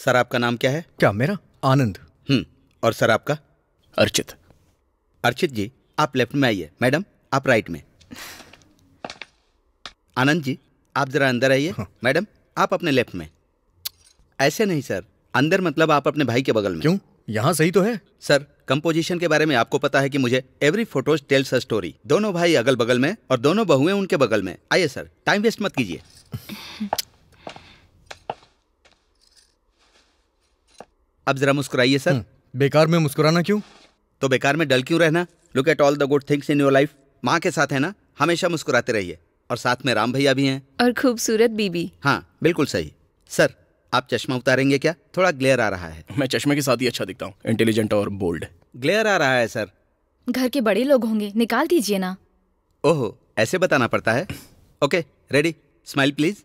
Sir आपका नाम क्या है? क्या मेरा? आनंद। और सर आपका? अर्चित। अर्चित जी आप लेफ्ट में आइए, मैडम आप राइट में। आनंद जी आप जरा अंदर आइए। हाँ। मैडम आप अपने लेफ्ट में। ऐसे नहीं सर, अंदर मतलब आप अपने भाई के बगल में। क्यों, यहाँ सही तो है। सर कंपोजिशन के बारे में आपको पता है कि मुझे every photos tells a story. दोनों भाई अगल बगल में और दोनों बहुएं उनके बगल में। आइए सर, टाइम वेस्ट मत कीजिए। अब जरा मुस्कुराइए सर। बेकार में मुस्कुराना क्यों? तो बेकार में डल क्यों रहना? Look at all the good things in your life. माँ के साथ है ना, हमेशा मुस्कुराते रहिए। और साथ में राम भैया भी हैं और खूबसूरत बीबी। हाँ बिल्कुल सही। सर आप चश्मा उतारेंगे क्या? थोड़ा ग्लेयर आ रहा है। मैं चश्मे के साथ ही अच्छा दिखता हूँ, इंटेलिजेंट और बोल्ड। ग्लेयर आ रहा है सर। घर के बड़े लोग होंगे, निकाल दीजिए ना। ओहो ऐसे बताना पड़ता है। Okay ready, smile please.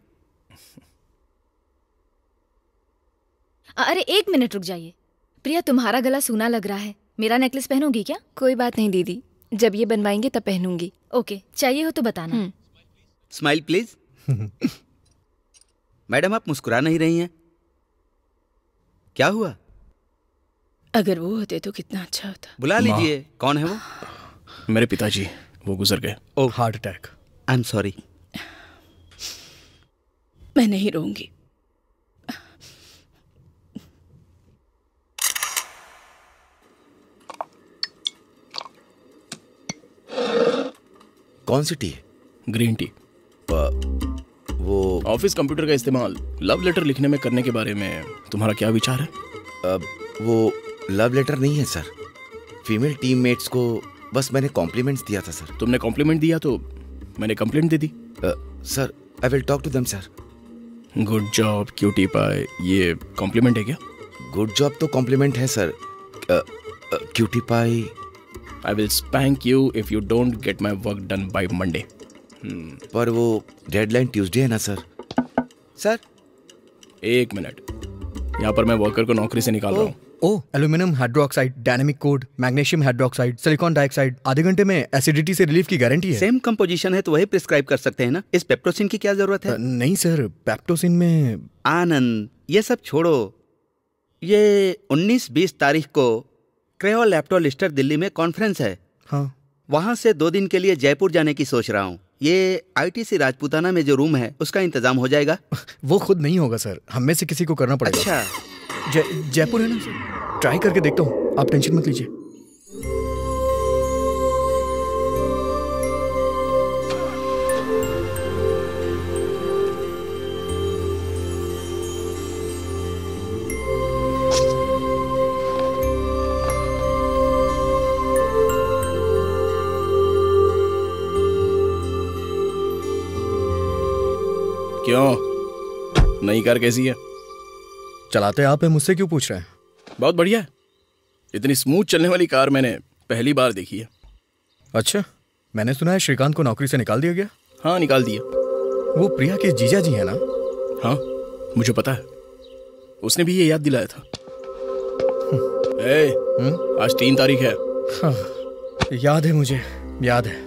अरे 1 मिनट रुक जाइए। प्रिया तुम्हारा गला सूना लग रहा है, मेरा नेकलेस पहनोगी क्या? कोई बात नहीं दीदी, जब ये बनवाएंगे तब पहनूंगी। ओके, चाहिए हो तो बताना। Smile please. मैडम आप मुस्कुरा नहीं रही हैं, क्या हुआ? अगर वो होते तो कितना अच्छा होता। बुला लीजिए। कौन है वो? मेरे पिताजी, वो गुजर गए। Oh heart attack. I am sorry. मैं नहीं रोऊंगी। कौन सी टी है? Green tea. वो ऑफिस कंप्यूटर का इस्तेमाल लव लेटर लिखने में करने के बारे में तुम्हारा क्या विचार है? वो लव लेटर नहीं है सर। फीमेल टीममेट्स को बस मैंने कॉम्प्लीमेंट्स दिया था सर। तुमने कॉम्प्लीमेंट दिया तो मैंने कंप्लेंट दे दी। Sir I will talk to them sir. Good job cutie pie, ये कॉम्प्लीमेंट है क्या? गुड जॉब तो कॉम्प्लीमेंट है sir. Cutie pie. I will spank you if you don't get my work done by Monday. पर वो deadline Tuesday है ना sir. Sir 1 minute, यहाँ पर मैं वर्कर को नौकरी से निकाल रहा हूँ। Oh aluminium hydroxide, dynamic code, magnesium hydroxide, silicon dioxide, आधे घंटे में एसिडिटी से रिलीफ की गारंटी है। सेम कंपोजिशन है तो वही प्रिस्क्राइब कर सकते हैं ना। इस पेप्टोसिन की क्या जरूरत है? नहीं सर, पेप्टोसिन में। आनंद ये सब छोड़ो। ये 19-20 तारीख को क्रेओल लैप्टोलिस्टर दिल्ली में कॉन्फ्रेंस है। हाँ वहां से 2 दिन के लिए जयपुर जाने की सोच रहा हूँ। ये आईटीसी राजपूताना में जो रूम है उसका इंतजाम हो जाएगा? वो खुद नहीं होगा सर, हम में से किसी को करना पड़ेगा। अच्छा जयपुर है ना सर, ट्राई करके देखता हूँ, आप टेंशन मत लीजिए। क्यों, नई कार कैसी है? चलाते आप है, मुझसे क्यों पूछ रहे हैं? बहुत बढ़िया है। इतनी स्मूथ चलने वाली कार मैंने पहली बार देखी है। अच्छा, मैंने सुना है श्रीकांत को नौकरी से निकाल दिया गया। हाँ निकाल दिया। वो प्रिया के जीजा जी है ना? हाँ मुझे पता है, उसने भी ये याद दिलाया था। आज 3 तारीख है। हाँ, याद है, मुझे याद है।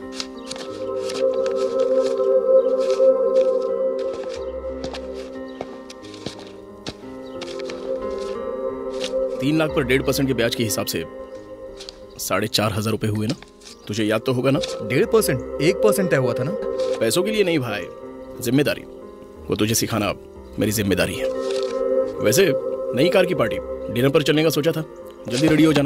$3 लाख पर 1.5% के ब्याज के हिसाब से 4,500 रुपए हुए ना? तुझे याद तो होगा ना? 1.5%? 1% तय हुआ था ना? पैसों के लिए नहीं भाई, जिम्मेदारी। वो तुझे सिखाना मेरी जिम्मेदारी है। वैसे नई कार की पार्टी, डिनर पर चलने का सोचा था, जल्दी रेडी हो जाना।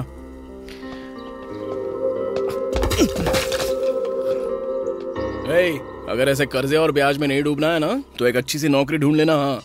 अगर ऐसे कर्जे और ब्याज में नहीं डूबना है ना तो एक अच्छी सी नौकरी ढूंढ लेना। हाँ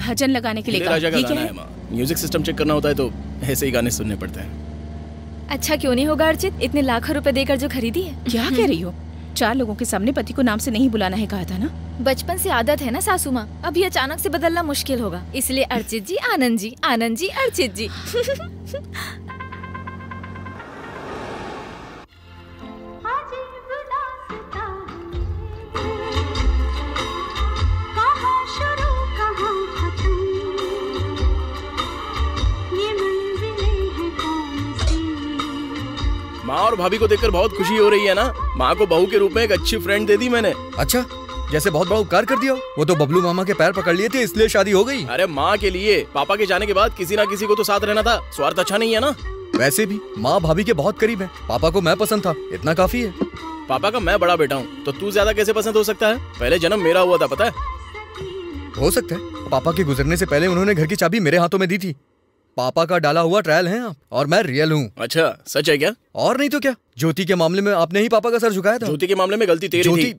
भजन लगाने के लिए कहा। राजा का ये गाना क्या है है? माँ, म्यूजिक सिस्टम चेक करना होता है तो ऐसे ही गाने सुनने पड़ते हैं। अच्छा क्यों नहीं होगा अर्चित, इतने लाखों रुपए देकर जो खरीदी है। क्या कह रही हो? 4 लोगों के सामने पति को नाम से नहीं बुलाना है कहा था ना। बचपन से आदत है ना सासू माँ, अभी अचानक से बदलना मुश्किल होगा, इसलिए अर्चित जी आनंद जी, आनंद जी अर्चित जी। माँ और भाभी को देखकर बहुत खुशी हो रही है ना। माँ को बहू के रूप में एक अच्छी फ्रेंड दे दी मैंने। अच्छा, जैसे बहुत बड़ा उपकार कर दिया हो। वो तो बबलू मामा के पैर पकड़ लिए थे इसलिए शादी हो गई। अरे माँ के लिए, पापा के जाने के बाद किसी ना किसी को तो साथ रहना था। स्वार्थ अच्छा नहीं है ना। वैसे भी माँ भाभी के बहुत करीब है, पापा को मैं पसंद था, इतना काफी है। पापा का मैं बड़ा बेटा हूँ तो तू ज्यादा कैसे पसंद हो सकता है? पहले जन्म मेरा हुआ था, पता है? हो सकता है। पापा के गुजरने से पहले उन्होंने घर की चाबी मेरे हाथों में दी थी। पापा का डाला हुआ ट्रायल है आप, और मैं रियल हूँ। अच्छा, सच है क्या? और नहीं तो क्या। ज्योति के मामले में आपने ही पापा का सर झुकाया था। ज्योति के मामले में गलती तेरी थी।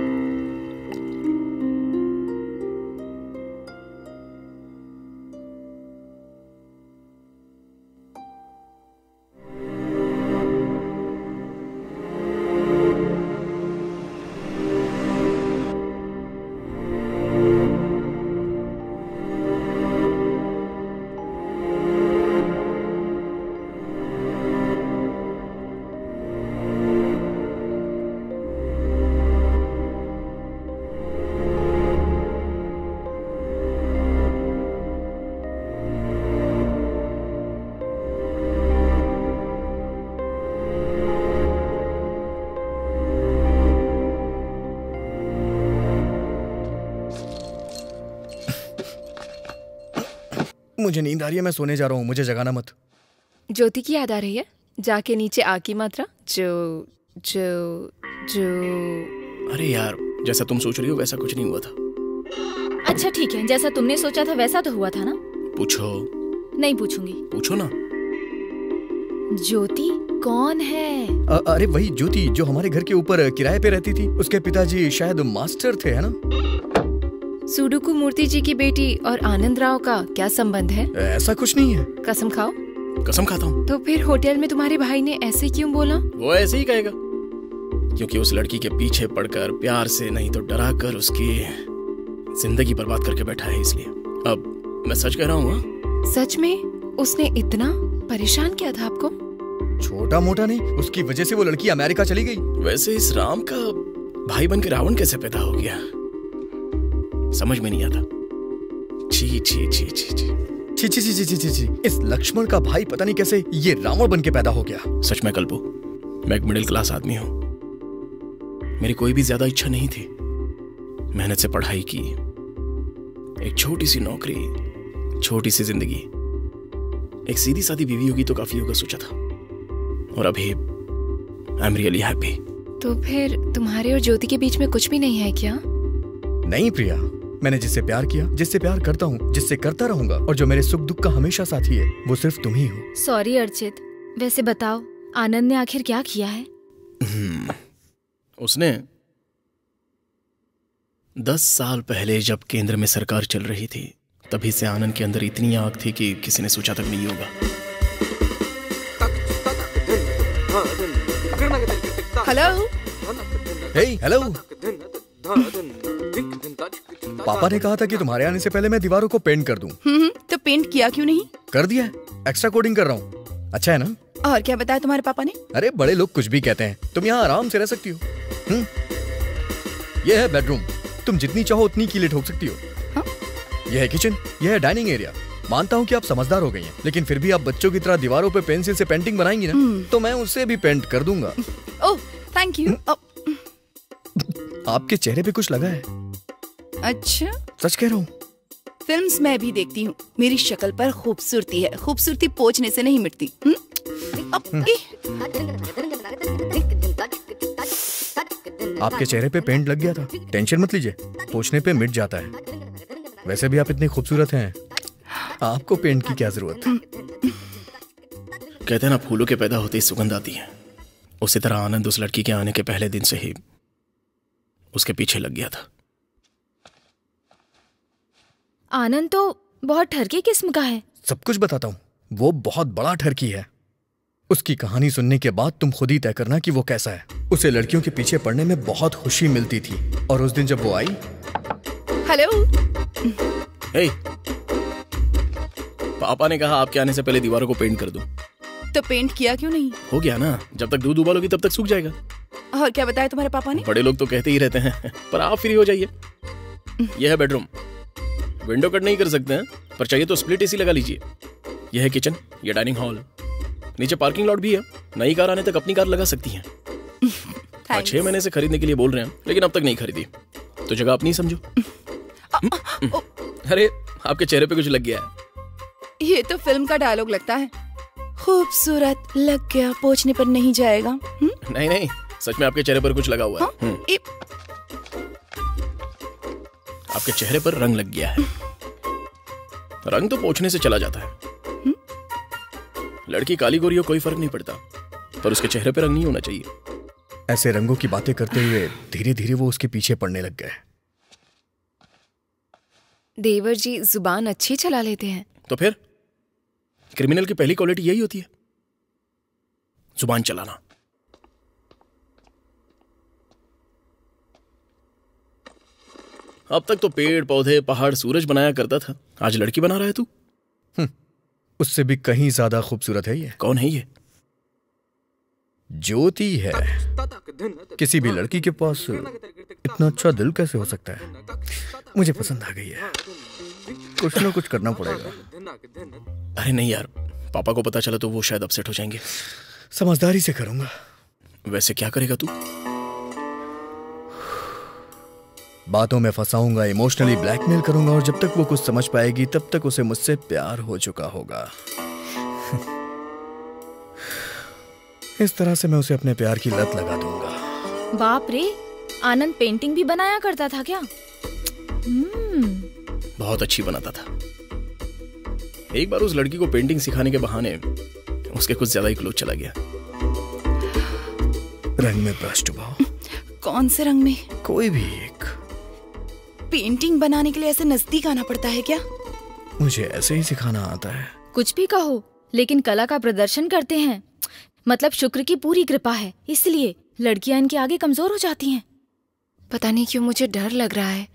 मुझे नींद आ रही है, मैं सोने जा रहा हूँ, मुझे जगाना मत। ज्योति की याद आ रही है? जाके नीचे आ की मात्रा जो जो जो। अरे यार, जैसा तुम सोच रही हो वैसा कुछ नहीं हुआ था। अच्छा ठीक है, जैसा तुमने सोचा था वैसा तो हुआ था ना। पूछो। नहीं पूछूंगी। पूछो ना। ज्योति कौन है? अरे वही ज्योति जो हमारे घर के ऊपर किराए पे रहती थी। उसके पिताजी शायद मास्टर थे, है ना? सुडुकू मूर्ति जी की बेटी और आनंद राव का क्या संबंध है? ऐसा कुछ नहीं है। कसम खाओ। कसम खाता हूँ। तो फिर होटल में तुम्हारे भाई ने ऐसे क्यों बोला? वो ऐसे ही कहेगा, क्योंकि उस लड़की के पीछे पड़कर प्यार से नहीं तो डरा कर उसकी जिंदगी बर्बाद करके बैठा है, इसलिए। अब मैं सच कह रहा हूँ। सच में उसने इतना परेशान किया था आपको? छोटा मोटा नहीं, उसकी वजह से वो लड़की अमेरिका चली गई। वैसे इस राम का भाई बन के रावण कैसे पैदा हो गया, समझ में नहीं आता। छी छी छी छी छी छी छी छी छी छी छी। इस लक्ष्मण का भाई पता नहीं कैसे ये रावण बन के पैदा हो गया। सच में कल्पू, मैं एक मिडिल क्लास आदमी हूँ। मेरी कोई भी ज्यादा इच्छा नहीं थी। मेहनत से पढ़ाई की, एक छोटी सी नौकरी, छोटी सी जिंदगी, एक सीधी सादी बीवी होगी तो काफी होगा सोचा था, और अभी आई एम रियली हैप्पी। तो फिर तुम्हारे और ज्योति के बीच में कुछ भी नहीं है क्या? नहीं प्रिया, मैंने जिससे प्यार किया, जिससे प्यार करता हूँ, जिससे करता रहूंगा, और जो मेरे सुख दुख का हमेशा साथी है, वो सिर्फ तुम ही हो। सॉरी अर्चित, वैसे बताओ आनंद ने आखिर क्या किया है? उसने 10 साल पहले जब केंद्र में सरकार चल रही थी, तभी से आनंद के अंदर इतनी आग थी कि किसी ने सोचा तक नहीं होगा। हेलो। Hey hello. पापा ने कहा था कि तुम्हारे आने से पहले मैं दीवारों को पेंट कर दूं। तो पेंट किया क्यों नहीं? कर दिया है, एक्स्ट्रा कोडिंग कर रहा हूँ। अच्छा है ना? और क्या बताया तुम्हारे पापा ने? अरे बड़े लोग कुछ भी कहते हैं, तुम यहाँ आराम से रह सकती हो। ये है बेडरूम, तुम जितनी चाहो उतनी कीलें ठोक सकती हो। हाँ? यह है किचन, यह है डाइनिंग एरिया। मानता हूँ कि आप समझदार हो गई हैं, लेकिन फिर भी आप बच्चों की तरह दीवारों पे पेंसिल से पेंटिंग बनाएंगी ना, तो मैं उससे भी पेंट कर दूंगा। Oh thank you. आपके चेहरे पे कुछ लगा है? अच्छा, सच कह रहा हूँ। फिल्म्स मैं भी देखती हूँ, मेरी शक्ल पर खूबसूरती है, खूबसूरती पोंछने से नहीं मिटती। आपके चेहरे पे पेंट लग गया था, टेंशन मत लीजिए, पोंछने पे मिट जाता है। वैसे भी आप इतनी खूबसूरत हैं, आपको पेंट की क्या जरूरत है? कहते हैं ना, फूलों के पैदा होते ही सुगंध आती है। उसी तरह आनंद उस लड़की के आने के पहले दिन से ही उसके पीछे लग गया था। आनंद तो बहुत ठरकी किस्म का है। सब कुछ बताता हूँ। वो बहुत बड़ा ठरकी है। उसकी कहानी सुनने के बाद तुम खुद ही तय करना कि वो कैसा है। उसे लड़कियों के पीछे पड़ने में बहुत खुशी मिलती थी, और उस दिन जब वो आई। हेलो। हे, पापा ने कहा आपके आने से पहले दीवारों को पेंट कर दूं। तो पेंट किया क्यों नहीं? हो गया ना, जब तक दूध उबालोगी तब तक सूख जाएगा। और क्या बताया तुम्हारे पापा ने? बड़े लोग तो कहते ही रहते हैं, पर आप फ्री हो जाइए। यह है बेडरूम। विंडो कट नहीं कर सकते हैं, पर चाहिए तो स्प्लिट एसी लगा लीजिए। यह है किचन, यह डाइनिंग हॉल, नीचे पार्किंग लॉट भी है। नई कार आने तक अपनी कार लगा सकती हैं। 6 महीने से खरीदने के लिए बोल रहे हैं, लेकिन अब तक नहीं खरीदी, तो जगह अपनी समझो। अरे आपके चेहरे पे कुछ लग गया है। ये तो फिल्म का डायलॉग लगता है। खूबसूरत लग गया, पोंछने पर नहीं जाएगा। नहीं नहीं, सच में आपके चेहरे पर कुछ लगा हुआ है। आपके चेहरे पर रंग लग गया है। रंग तो पोंछने से चला जाता है। लड़की काली गोरी हो कोई फर्क नहीं पड़ता, पर उसके चेहरे पर रंग नहीं होना चाहिए। ऐसे रंगों की बातें करते हुए धीरे धीरे वो उसके पीछे पड़ने लग गए। देवर जी जुबान अच्छी चला लेते हैं। तो फिर क्रिमिनल की पहली क्वालिटी यही होती है, जुबान चलाना। अब तक तो पेड़ पौधे पहाड़ सूरज बनाया करता था, आज लड़की बना रहा है तू। उससे भी कहीं ज्यादा खूबसूरत है ये। कौन है ये? ज्योति है। किसी भी लड़की के पास इतना अच्छा दिल कैसे हो सकता है? मुझे पसंद आ गई है। कुछ ना कुछ करना पड़ेगा। अरे नहीं यार, पापा को पता चला तो वो शायद अपसेट हो जाएंगे। समझदारी से करूंगा। वैसे क्या करेगा तू? बातों में फंसाऊंगा, इमोशनली ब्लैकमेल करूंगा, और जब तक वो कुछ समझ पाएगी तब तक उसे मुझसे प्यार हो चुका होगा। इस तरह से मैं उसे अपने प्यार की लत लगा दूंगा। बाप रे, आनंद पेंटिंग भी बनाया करता था क्या? बहुत अच्छी बनाता था। एक बार उस लड़की को पेंटिंग सिखाने के बहाने उसके कुछ ज्यादा ही क्लोज चला गया। रंग में ब्रश डुबाओ। कौन से रंग में? कोई भी एक। पेंटिंग बनाने के लिए ऐसे नजदीक आना पड़ता है क्या? मुझे ऐसे ही सिखाना आता है। कुछ भी कहो, लेकिन कला का प्रदर्शन करते हैं। मतलब शुक्र की पूरी कृपा है, इसलिए लड़कियां इनके आगे कमजोर हो जाती हैं। पता नहीं क्यों मुझे डर लग रहा है।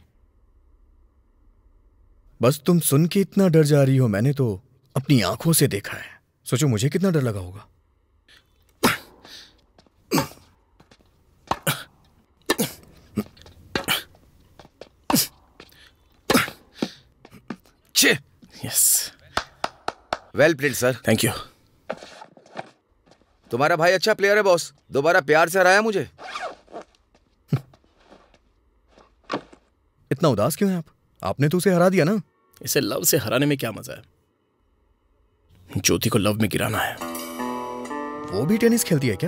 बस तुम सुन के इतना डर जा रही हो, मैंने तो अपनी आंखों से देखा है। सोचो मुझे कितना डर लगा होगा। Yes, well played sir. Thank you. तुम्हारा भाई अच्छा प्लेयर है बॉस, दोबारा प्यार से हराया मुझे। इतना उदास क्यों हैं आप? आपने तो उसे हरा दिया ना। इसे लव से हराने में क्या मजा है? ज्योति को लव में गिराना है। वो भी टेनिस खेलती है क्या?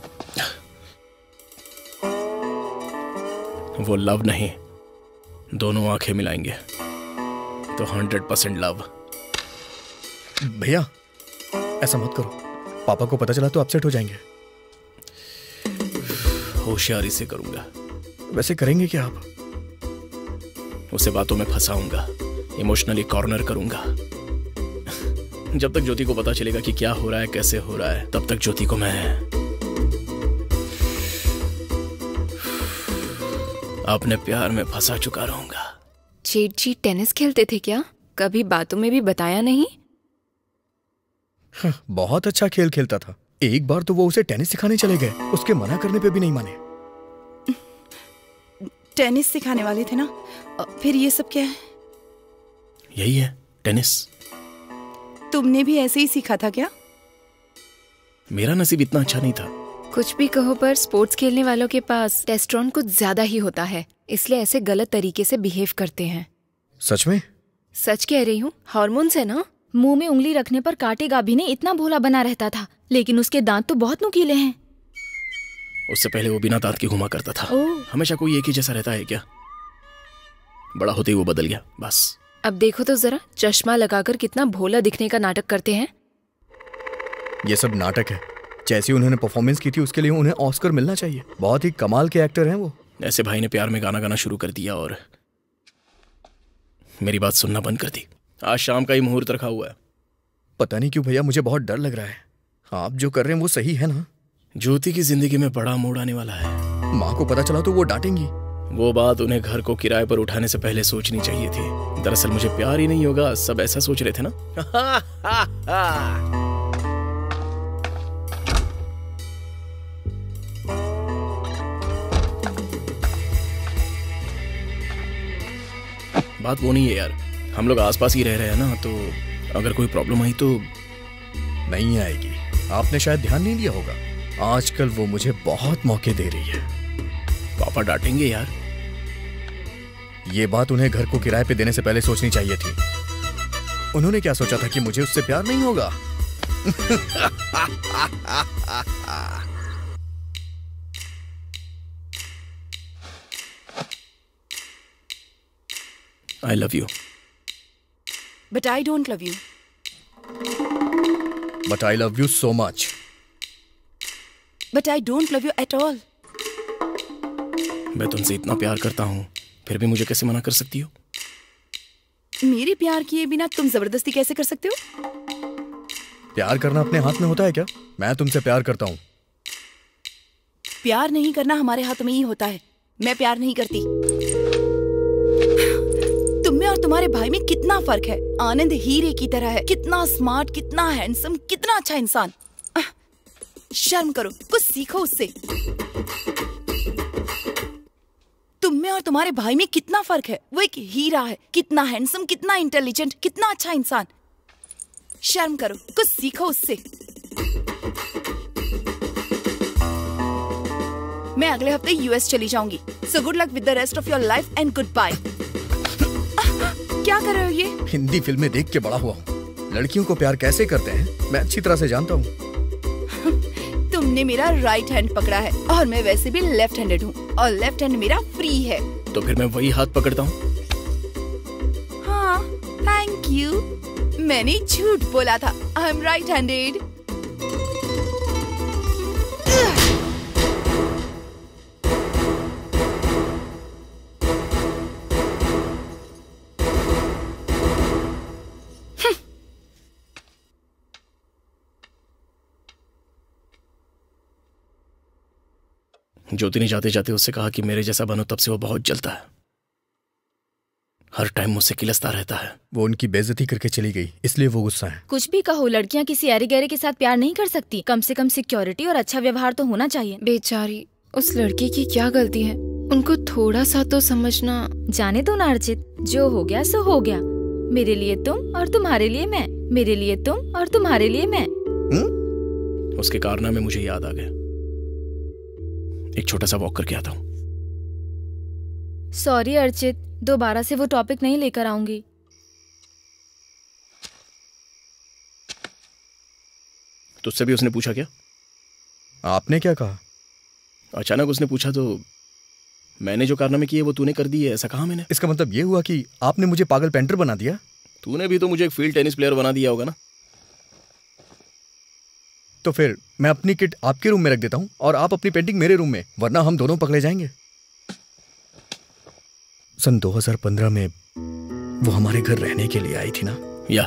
वो लव नहीं, दोनों आंखें मिलाएंगे तो 100% लव। भैया ऐसा मत करो, पापा को पता चला तो अपसेट हो जाएंगे। होशियारी से करूंगा। वैसे करेंगे क्या आप? उसे बातों में फंसाऊंगा, इमोशनली कॉर्नर करूंगा। जब तक ज्योति को पता चलेगा कि क्या हो रहा है, कैसे हो रहा है, तब तक ज्योति को मैं अपने प्यार में फंसा चुका रहूंगा। जेठ जी टेनिस खेलते थे क्या? कभी बातों में भी बताया नहीं। बहुत अच्छा खेल खेलता था। एक बार तो वो उसे टेनिस सिखाने चले गए, उसके मना करने पे भी नहीं माने। टेनिस सिखाने वाले थे ना? फिर ये सब क्या है? यही है टेनिस। तुमने भी ऐसे ही सीखा था क्या? मेरा नसीब इतना अच्छा नहीं था। कुछ भी कहो, पर स्पोर्ट्स खेलने वालों के पास टेस्टोस्टेरोन कुछ ज्यादा ही होता है, इसलिए ऐसे गलत तरीके से बिहेव करते हैं। सच में? सच कह रही हूँ, हार्मोन्स है ना। मुंह में उंगली रखने पर काटेगा भी नहीं, इतना भोला बना रहता था, लेकिन उसके दांत तो बहुत नुकीले हैं। उससे पहले वो बिना दांत के घुमा करता था। हमेशा कोई एक ही जैसा रहता है क्या? बड़ा होते ही वो बदल गया बस। अब देखो तो जरा, चश्मा लगाकर कितना भोला दिखने का नाटक करते हैं। ये सब नाटक है। जैसी उन्होंने परफॉर्मेंस की थी उसके लिए उन्हें ऑस्कर मिलना चाहिए। बहुत ही कमाल के एक्टर हैं वो। ऐसे भाई ने प्यार में गाना गाना शुरू कर दिया और मेरी बात सुनना बंद कर दी। आज शाम का ही मुहूर्त रखा हुआ है। पता नहीं क्यों भैया, मुझे बहुत डर लग रहा है। आप जो कर रहे हैं वो सही है ना? ज्योति की जिंदगी में बड़ा मोड़ आने वाला है। माँ को पता चला तो वो डांटेंगी। वो बात उन्हें घर को किराए पर उठाने से पहले सोचनी चाहिए थी। दरअसल मुझे प्यार ही नहीं होगा, सब ऐसा सोच रहे थे ना। बात वो नहीं है यार, हम लोग आसपास ही रह रहे हैं ना, तो अगर कोई प्रॉब्लम आई तो। नहीं आएगी, आपने शायद ध्यान नहीं दिया होगा। आजकल वो मुझे बहुत मौके दे रही है। पापा डांटेंगे यार। ये बात उन्हें घर को किराए पे देने से पहले सोचनी चाहिए थी। उन्होंने क्या सोचा था कि मुझे उससे प्यार नहीं होगा? I love you. But I don't love you. But I love you so much. But I don't love you at all. मैं तुमसे इतना प्यार करता हूँ, फिर भी मुझे कैसे मना कर सकती हो? मेरे प्यार किए बिना तुम जबरदस्ती कैसे कर सकते हो? प्यार करना अपने हाथ में होता है क्या? मैं तुमसे प्यार करता हूँ। प्यार नहीं करना हमारे हाथ में ही होता है। मैं प्यार नहीं करती। तुम्हें और तुम्हारे भाई में कितना फर्क है। आनंद हीरे की तरह है, कितना स्मार्ट, कितना हैंडसम, कितना अच्छा इंसान। शर्म करो, कुछ सीखो उससे। तुम्हें और तुम्हारे भाई में कितना फर्क है। वो एक हीरा है, कितना हैंडसम, कितना इंटेलिजेंट, कितना अच्छा इंसान। शर्म करो, कुछ सीखो उससे। मैं अगले हफ्ते यूएस चली जाऊंगी। So good luck with the rest of your life and goodbye. क्या कर रहे हो ये? हिंदी फिल्में देख के बड़ा हुआ हूँ। लड़कियों को प्यार कैसे करते हैं मैं अच्छी तरह से जानता हूँ। तुमने मेरा राइट हैंड पकड़ा है और मैं वैसे भी लेफ्ट हैंडेड हूँ और लेफ्ट हैंड मेरा फ्री है। तो फिर मैं वही हाथ पकड़ता हूँ। हाँ, थैंक यू। मैंने झूठ बोला था। I am right handed. Jyoti ने जाते जाते उससे कहा कि मेरे जैसा बनो, तब से वो बहुत जलता है। हर टाइम मुझसे किलसता रहता है। वो उनकी बेइज्जती करके चली गई, इसलिए वो गुस्सा है। कुछ भी कहो, लड़कियां किसी ऐरे गहरे के साथ प्यार नहीं कर सकती। कम से कम सिक्योरिटी और अच्छा व्यवहार तो होना चाहिए। बेचारी, उस लड़की की क्या गलती है? उनको थोड़ा सा तो समझना। जाने दो ना अर्चित, जो हो गया सो हो गया। मेरे लिए तुम और तुम्हारे लिए मैं, मेरे लिए तुम और तुम्हारे लिए मैं। उसके कारनामे मुझे याद आ गए। एक छोटा सा वॉक करके आता हूँ। सॉरी अर्चित, दोबारा से वो टॉपिक नहीं लेकर आऊंगी। तुझसे भी उसने पूछा क्या? आपने क्या कहा? अचानक उसने पूछा तो मैंने जो कारनामे किए वो तूने कर दिए, ऐसा कहा मैंने। इसका मतलब ये हुआ कि आपने मुझे पागल पेंटर बना दिया? तूने भी तो मुझे एक फील्ड टेनिस प्लेयर बना दिया होगा ना। तो फिर मैं अपनी किट आपके रूम में रख देता हूँ और आप अपनी पेंटिंग मेरे रूम में, वरना हम दोनों पकड़े जाएंगे। सन 2015 में वो हमारे घर रहने के लिए आई थी ना? या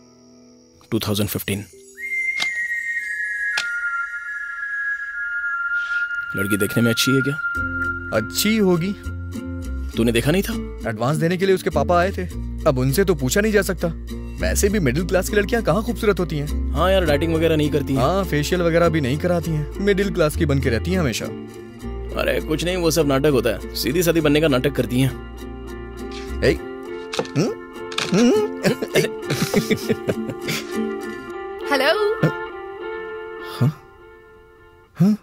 2015। लड़की देखने में अच्छी है क्या? अच्छी होगी। तूने देखा नहीं था? एडवांस देने के लिए उसके पापा आए थे। अब उनसे तो पूछा नहीं जा सकता। वैसे भी मिडिल क्लास की लड़कियां कहाँ खूबसूरत होती हैं। हाँ यार, डाइटिंग वगैरह नहीं करती हैं। हाँ, फेशियल वगैरह भी नहीं कराती हैं। मिडिल क्लास की बन के रहती हैं हमेशा। अरे कुछ नहीं, वो सब नाटक होता है। सीधी सादी बनने का नाटक करती हैं। हेलो। हाँ? हाँ?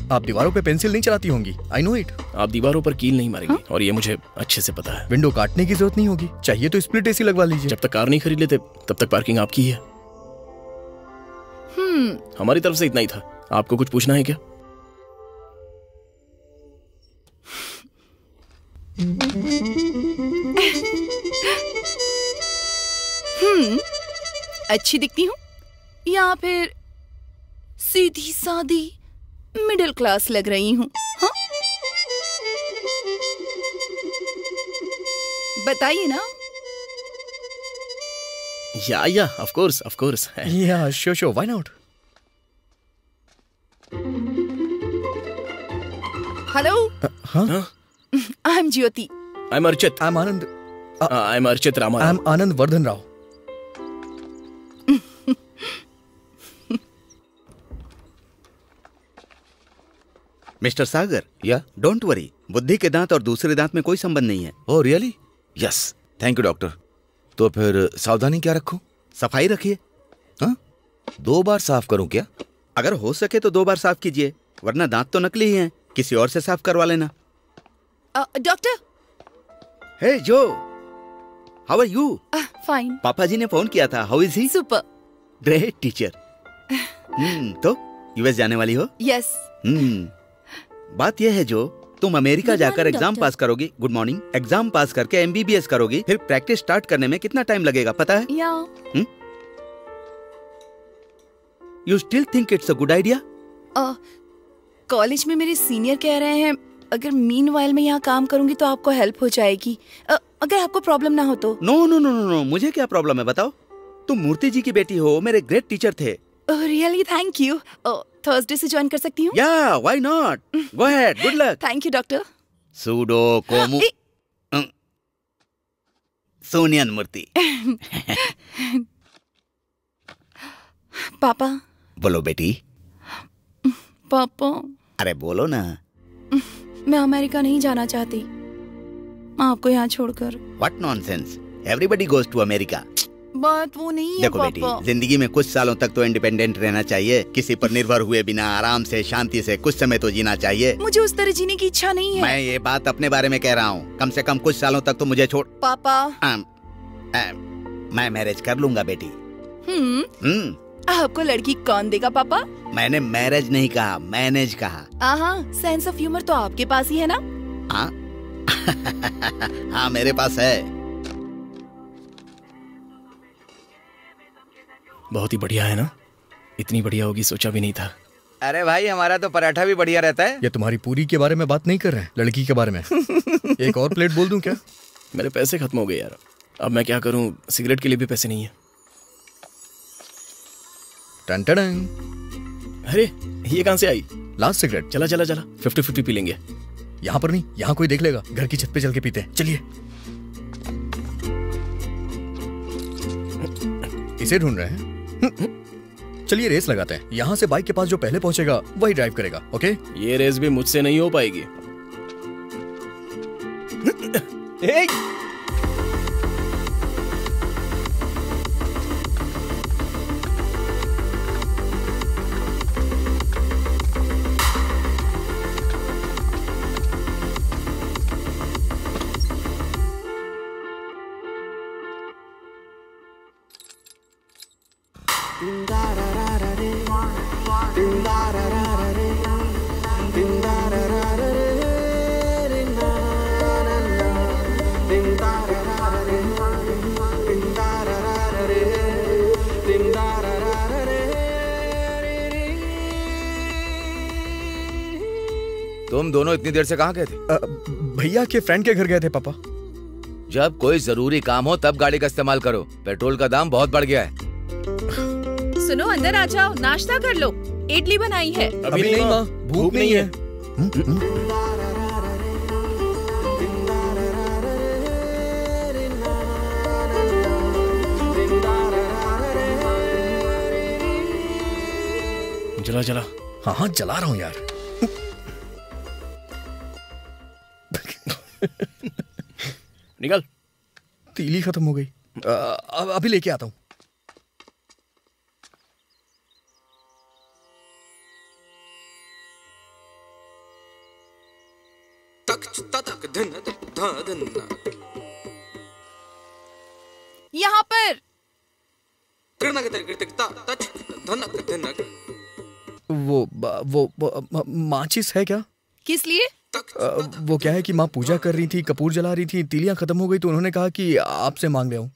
आप दीवारों पे पेंसिल नहीं चलाती होंगी, आई नो इट। आप दीवारों पर कील नहीं मारेंगे और ये मुझे अच्छे से पता है। विंडो काटने की जरूरत नहीं होगी, चाहिए तो स्प्लिट एसी लगवा लीजिए। जब तक कार नहीं खरीद लेते तब तक पार्किंग आपकी ही है। हमारी तरफ से इतना ही था। आपको कुछ पूछना है क्या? अच्छी दिखती हूँ या फिर सीधी सादी मिडिल क्लास लग रही हूँ? हाँ? बताइए ना। Yeah of course. Yeah sure why not. Hello, हाँ, I am Jyoti. I am Archit. I am Anand. I am Archit Rama. I am Anand Vardhan Rao. Mister Sagar, yeah don't worry, बुद्धि के दांत और दूसरे दांत में कोई संबंध नहीं है। Oh really? Yes, thank you doctor. तो फिर सावधानी क्या रखूं? सफाई रखिए। हाँ, 2 बार साफ करूं क्या? अगर हो सके तो 2 बार साफ कीजिए, वरना दांत तो नकली ही हैं, किसी और से साफ करवा लेना। डॉक्टर। हे जो, हाउ आर यू? फाइन। पापा जी ने फोन किया था, how is he? Super. Great teacher. तो यूएस जाने वाली हो? यस। बात यह है जो, तुम अमेरिका Good जाकर morning, एग्जाम doctor. पास करोगी। Good morning. एग्जाम पास करके एमबीबीएस करोगी, फिर प्रैक्टिस स्टार्ट करने में कितना टाइम लगेगा पता है? Yeah you still think it's a good idea? College में मेरे सीनियर कह रहे हैं अगर मीनवाइल में यहाँ काम करूंगी तो आपको हेल्प हो जाएगी, अगर आपको प्रॉब्लम ना हो तो। No no no no no, मुझे क्या प्रॉब्लम है बताओ। तुम मूर्ति जी की बेटी हो, मेरे ग्रेट टीचर थे। रियली? Thank you. थर्सडे से ज्वाइन कर सकती हूँ? Yeah why not, go ahead, good luck. Thank you doctor. सूडो कोमु सोनियन मूर्ति। पापा। बोलो बेटी। पापा, अरे बोलो ना। मैं अमेरिका नहीं जाना चाहती आपको यहाँ छोड़कर। What nonsense, everybody goes to America. बात वो नहीं है देखो बेटी, पापा। जिंदगी में कुछ सालों तक तो इंडिपेंडेंट रहना चाहिए, किसी पर निर्भर हुए बिना आराम से शांति से कुछ समय तो जीना चाहिए। मुझे उस तरह जीने की इच्छा नहीं है। मैं ये बात अपने बारे में कह रहा हूँ, कम से कम कुछ सालों तक तो मुझे छोड़। पापा। मैं मैरिज कर लूंगा बेटी। आपको लड़की कौन देगा पापा? मैंने मैरिज नहीं कहा, मैनेज कहा। सेंस ऑफ ह्यूमर तो आपके पास ही है ना? हाँ हाँ मेरे पास है। बहुत ही बढ़िया है ना? इतनी बढ़िया होगी सोचा भी नहीं था। अरे भाई, हमारा तो पराठा भी बढ़िया रहता है। ये तुम्हारी पूरी के बारे में बात नहीं कर रहे हैं, लड़की के बारे में। एक और प्लेट बोल दूं क्या? मेरे पैसे खत्म हो गए यार, अब मैं क्या करूं? सिगरेट के लिए भी पैसे नहीं है। टन टन। अरे ये कहां से आई? Last cigarette. चला 50-50 पी लेंगे। यहाँ पर नहीं, यहाँ कोई देख लेगा। घर की छत पे चल के पीते हैं, चलिए। इसे ढूंढ रहे हैं? चलिए रेस लगाते हैं। यहाँ से बाइक के पास जो पहले पहुंचेगा वही ड्राइव करेगा, ओके? ये रेस भी मुझसे नहीं हो पाएगी। तुम दोनों इतनी देर से कहाँ गए थे? भैया के फ्रेंड के घर गए थे पापा। जब कोई जरूरी काम हो तब गाड़ी का इस्तेमाल करो, पेट्रोल का दाम बहुत बढ़ गया है। सुनो, अंदर आ जाओ, नाश्ता कर लो, इडली बनाई है। अभी नहीं माँ, भूख नहीं है। जला। हाँ जला रहा हूँ यार। निकल। तीली खत्म हो गई। अभी लेके आता हूँ। यहाँ पर वो माचिस है क्या? किस लिए? वो क्या है कि माँ पूजा कर रही थी, कपूर जला रही थी, तीलियां खत्म हो गई तो उन्होंने कहा कि आपसे मांग ले आऊं।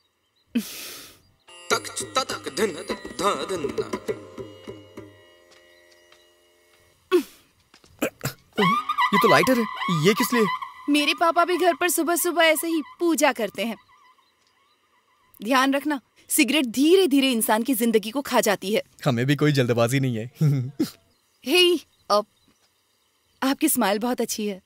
ये तो लाइटर है, ये किस लिए? मेरे पापा भी घर पर सुबह सुबह ऐसे ही पूजा करते हैं। ध्यान रखना, सिगरेट धीरे धीरे इंसान की जिंदगी को खा जाती है। हमें भी कोई जल्दबाजी नहीं है। हे, आपकी स्माइल बहुत अच्छी है।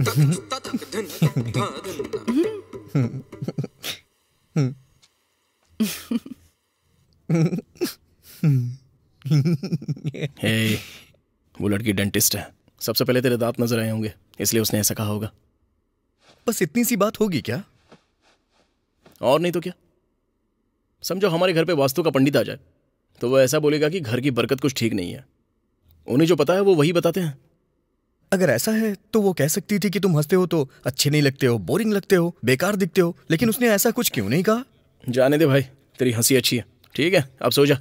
हे, वो लड़की डेंटिस्ट है। सबसे पहले तेरे दांत नजर आए होंगे, इसलिए उसने ऐसा कहा होगा। बस इतनी सी बात होगी क्या? और नहीं तो क्या। समझो हमारे घर पे वास्तु का पंडित आ जाए तो वो ऐसा बोलेगा कि घर की बरकत कुछ ठीक नहीं है। उन्हें जो पता है वो वही बताते हैं। अगर ऐसा है तो वो कह सकती थी कि तुम हंसते हो तो अच्छे नहीं लगते हो, बोरिंग लगते हो, बेकार दिखते हो, लेकिन उसने ऐसा कुछ क्यों नहीं कहा? जाने दे भाई, तेरी हंसी अच्छी है। ठीक है, अब सो जा।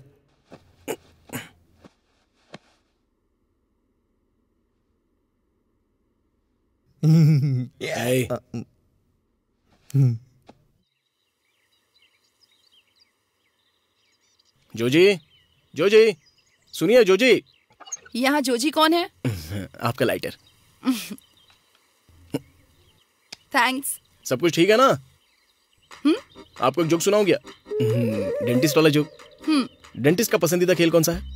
जोजी, जोजी, सुनिए जोजी। यहाँ जोजी कौन है? आपका लाइटर। थैंक्स। सब कुछ ठीक है ना? आपको एक जोक सुनाऊं क्या? डेंटिस्ट वाला जोक। डेंटिस्ट का पसंदीदा खेल कौन सा है?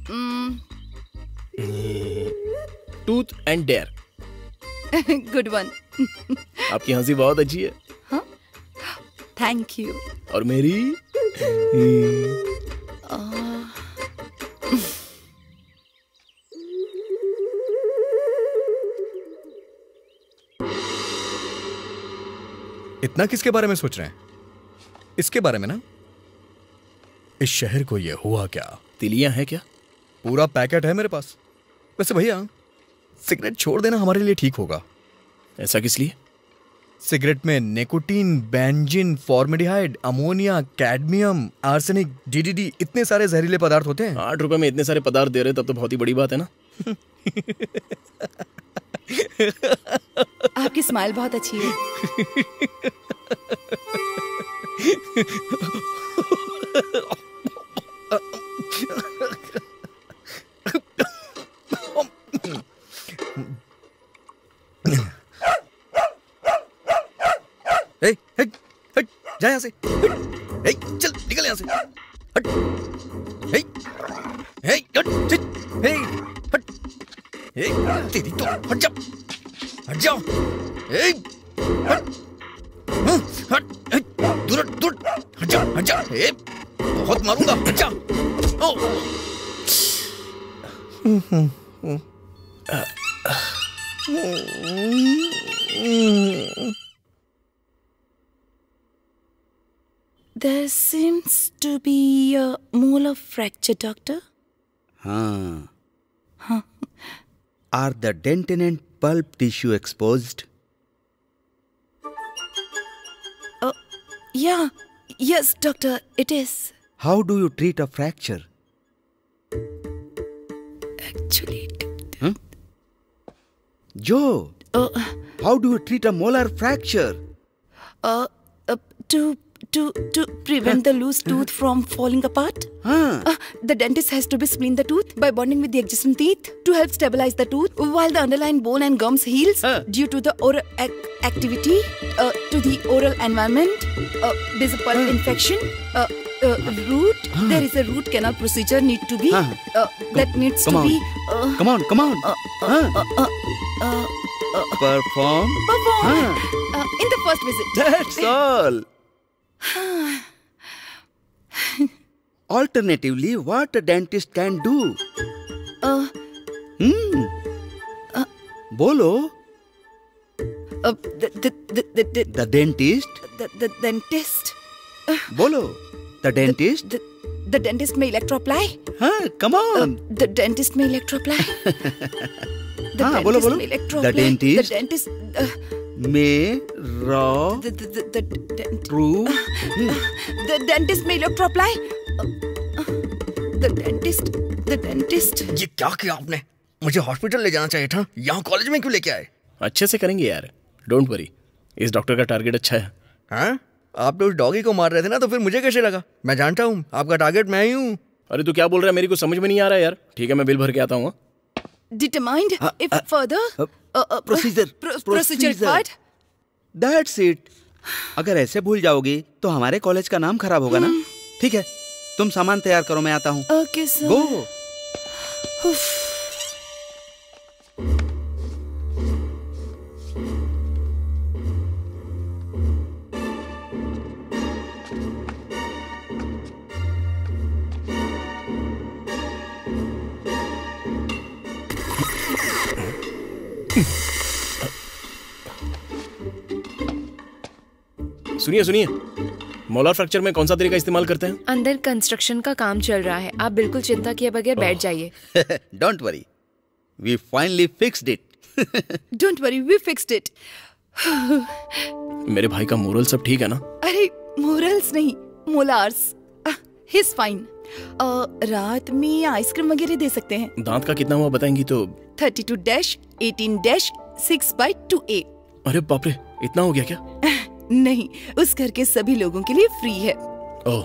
टूथ एंड डेयर। Good one. आपकी हंसी बहुत अच्छी है। Thank you. और मेरी इतना किसके बारे में सोच रहे हैं? इसके बारे में ना, इस शहर को ये हुआ क्या? तिलियां है क्या? पूरा पैकेट है मेरे पास। वैसे भैया, सिगरेट छोड़ देना हमारे लिए ठीक होगा। ऐसा किस लिए? सिगरेट में nicotine, benzene, formaldehyde, ammonia, cadmium, arsenic, DDT, इतने सारे जहरीले पदार्थ होते हैं। 8 रुपए में इतने सारे पदार्थ दे रहे तब तो बहुत ही बड़ी बात है ना। आपकी स्माइल बहुत अच्छी है। जा यहाँ से। चल निकल यहाँ से। हट। हट। तेरी तो हट जा। हट जाओ। हट। दूर। हट जा। बहुत मारूंगा। हट जा। There seems to be a molar fracture, doctor. हाँ. Are the dentin and pulp tissue exposed? Yeah. Yes, doctor, it is. How do you treat a fracture? Actually, Joe, how do you treat a molar fracture? To prevent the loose tooth from falling apart, the dentist has to spline the tooth by bonding with the adjacent teeth to help stabilize the tooth while the underlying bone and gums heals due to the oral activity to the oral environment. There's a pulp infection. Root. There is a root canal procedure need to be that needs to be. Come on. Perform. In the first visit. That's all. Alternatively, what a dentist can do? Bolo. The dentist. The dentist. Bolo. The dentist. The dentist may electro apply. Come on. The dentist may electro apply. हाँ बोलो बोलो। The dentist में The dentist may electro-apply. The dentist. ये क्या किया आपने? मुझे hospital ले जाना चाहिए था, यहाँ कॉलेज में क्यों लेके आए? अच्छे से करेंगे यार, डोंट वरी। इस डॉक्टर का टारगेट अच्छा है। हाँ? आप तो उस डॉगी को मार रहे थे ना, तो फिर मुझे कैसे लगा? मैं जानता हूँ आपका टारगेट मैं ही हूँ। अरे तू क्या बोल रहा है, मेरी को समझ में नहीं आ रहा है यार। ठीक है मैं बिल भर के आता हूँ। Determined if further procedure required. That's it. अगर ऐसे भूल जाओगी तो हमारे कॉलेज का नाम खराब होगा ना। ठीक है तुम सामान तैयार करो, मैं आता हूँ। Okay sir. गो। सुनिए सुनिए, मोलार फ्रैक्चर में कौन सा तरीका इस्तेमाल करते हैं? अंदर कंस्ट्रक्शन का काम चल रहा है, आप बिल्कुल चिंता किए बगैर बैठ जाइए। Don't worry, we finally fixed it. Don't worry, we fixed it. मेरे भाई का मोरल सब ठीक है ना? अरे मोरल्स नहीं, मोलार्स। He's fine. रात में आइसक्रीम वगैरह दे सकते हैं। दांत का कितना हुआ बताएंगी तो? 32-18-6/2A। अरे बाप रे, इतना हो गया क्या? नहीं, उस घर के सभी लोगों के लिए फ्री है। ओह।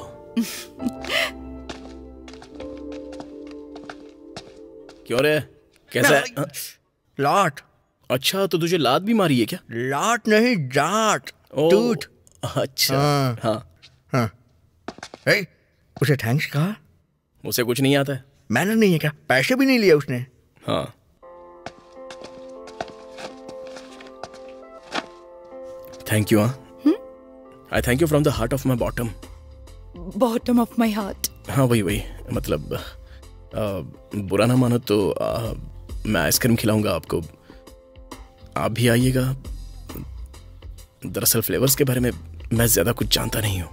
क्यों रे, कैसा है? लाट। अच्छा तो तुझे लात भी मारी है क्या? लाट नहीं, जाट। टूट। अच्छा हाँ। ए, उसे थैंक्स कहा? उसे कुछ नहीं आता है। मैनर नहीं है क्या? पैसे भी नहीं लिए उसने। हाँ। Thank you. हाँ I thank you from the heart of my bottom. Bottom of my heart. हाँ वही मतलब बुरा ना मानो तो मैं आइसक्रीम खिलाऊंगा आपको, आप भी आइएगा। दरअसल फ्लेवर्स के बारे में मैं ज्यादा कुछ जानता नहीं हूँ।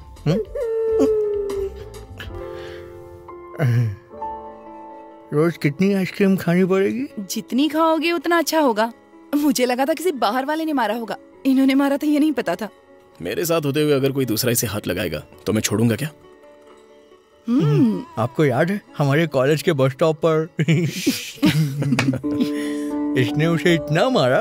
रोज कितनी आइसक्रीम खानी पड़ेगी? जितनी खाओगे उतना अच्छा होगा। मुझे लगा था किसी बाहर वाले ने मारा होगा, इन्होंने मारा था ये नहीं पता था। मेरे साथ होते हुए अगर कोई दूसरा इसे हाथ लगाएगा तो मैं छोड़ूंगा क्या? आपको याद है हमारे कॉलेज के बस स्टॉप पर इसने उसे इतना मारा।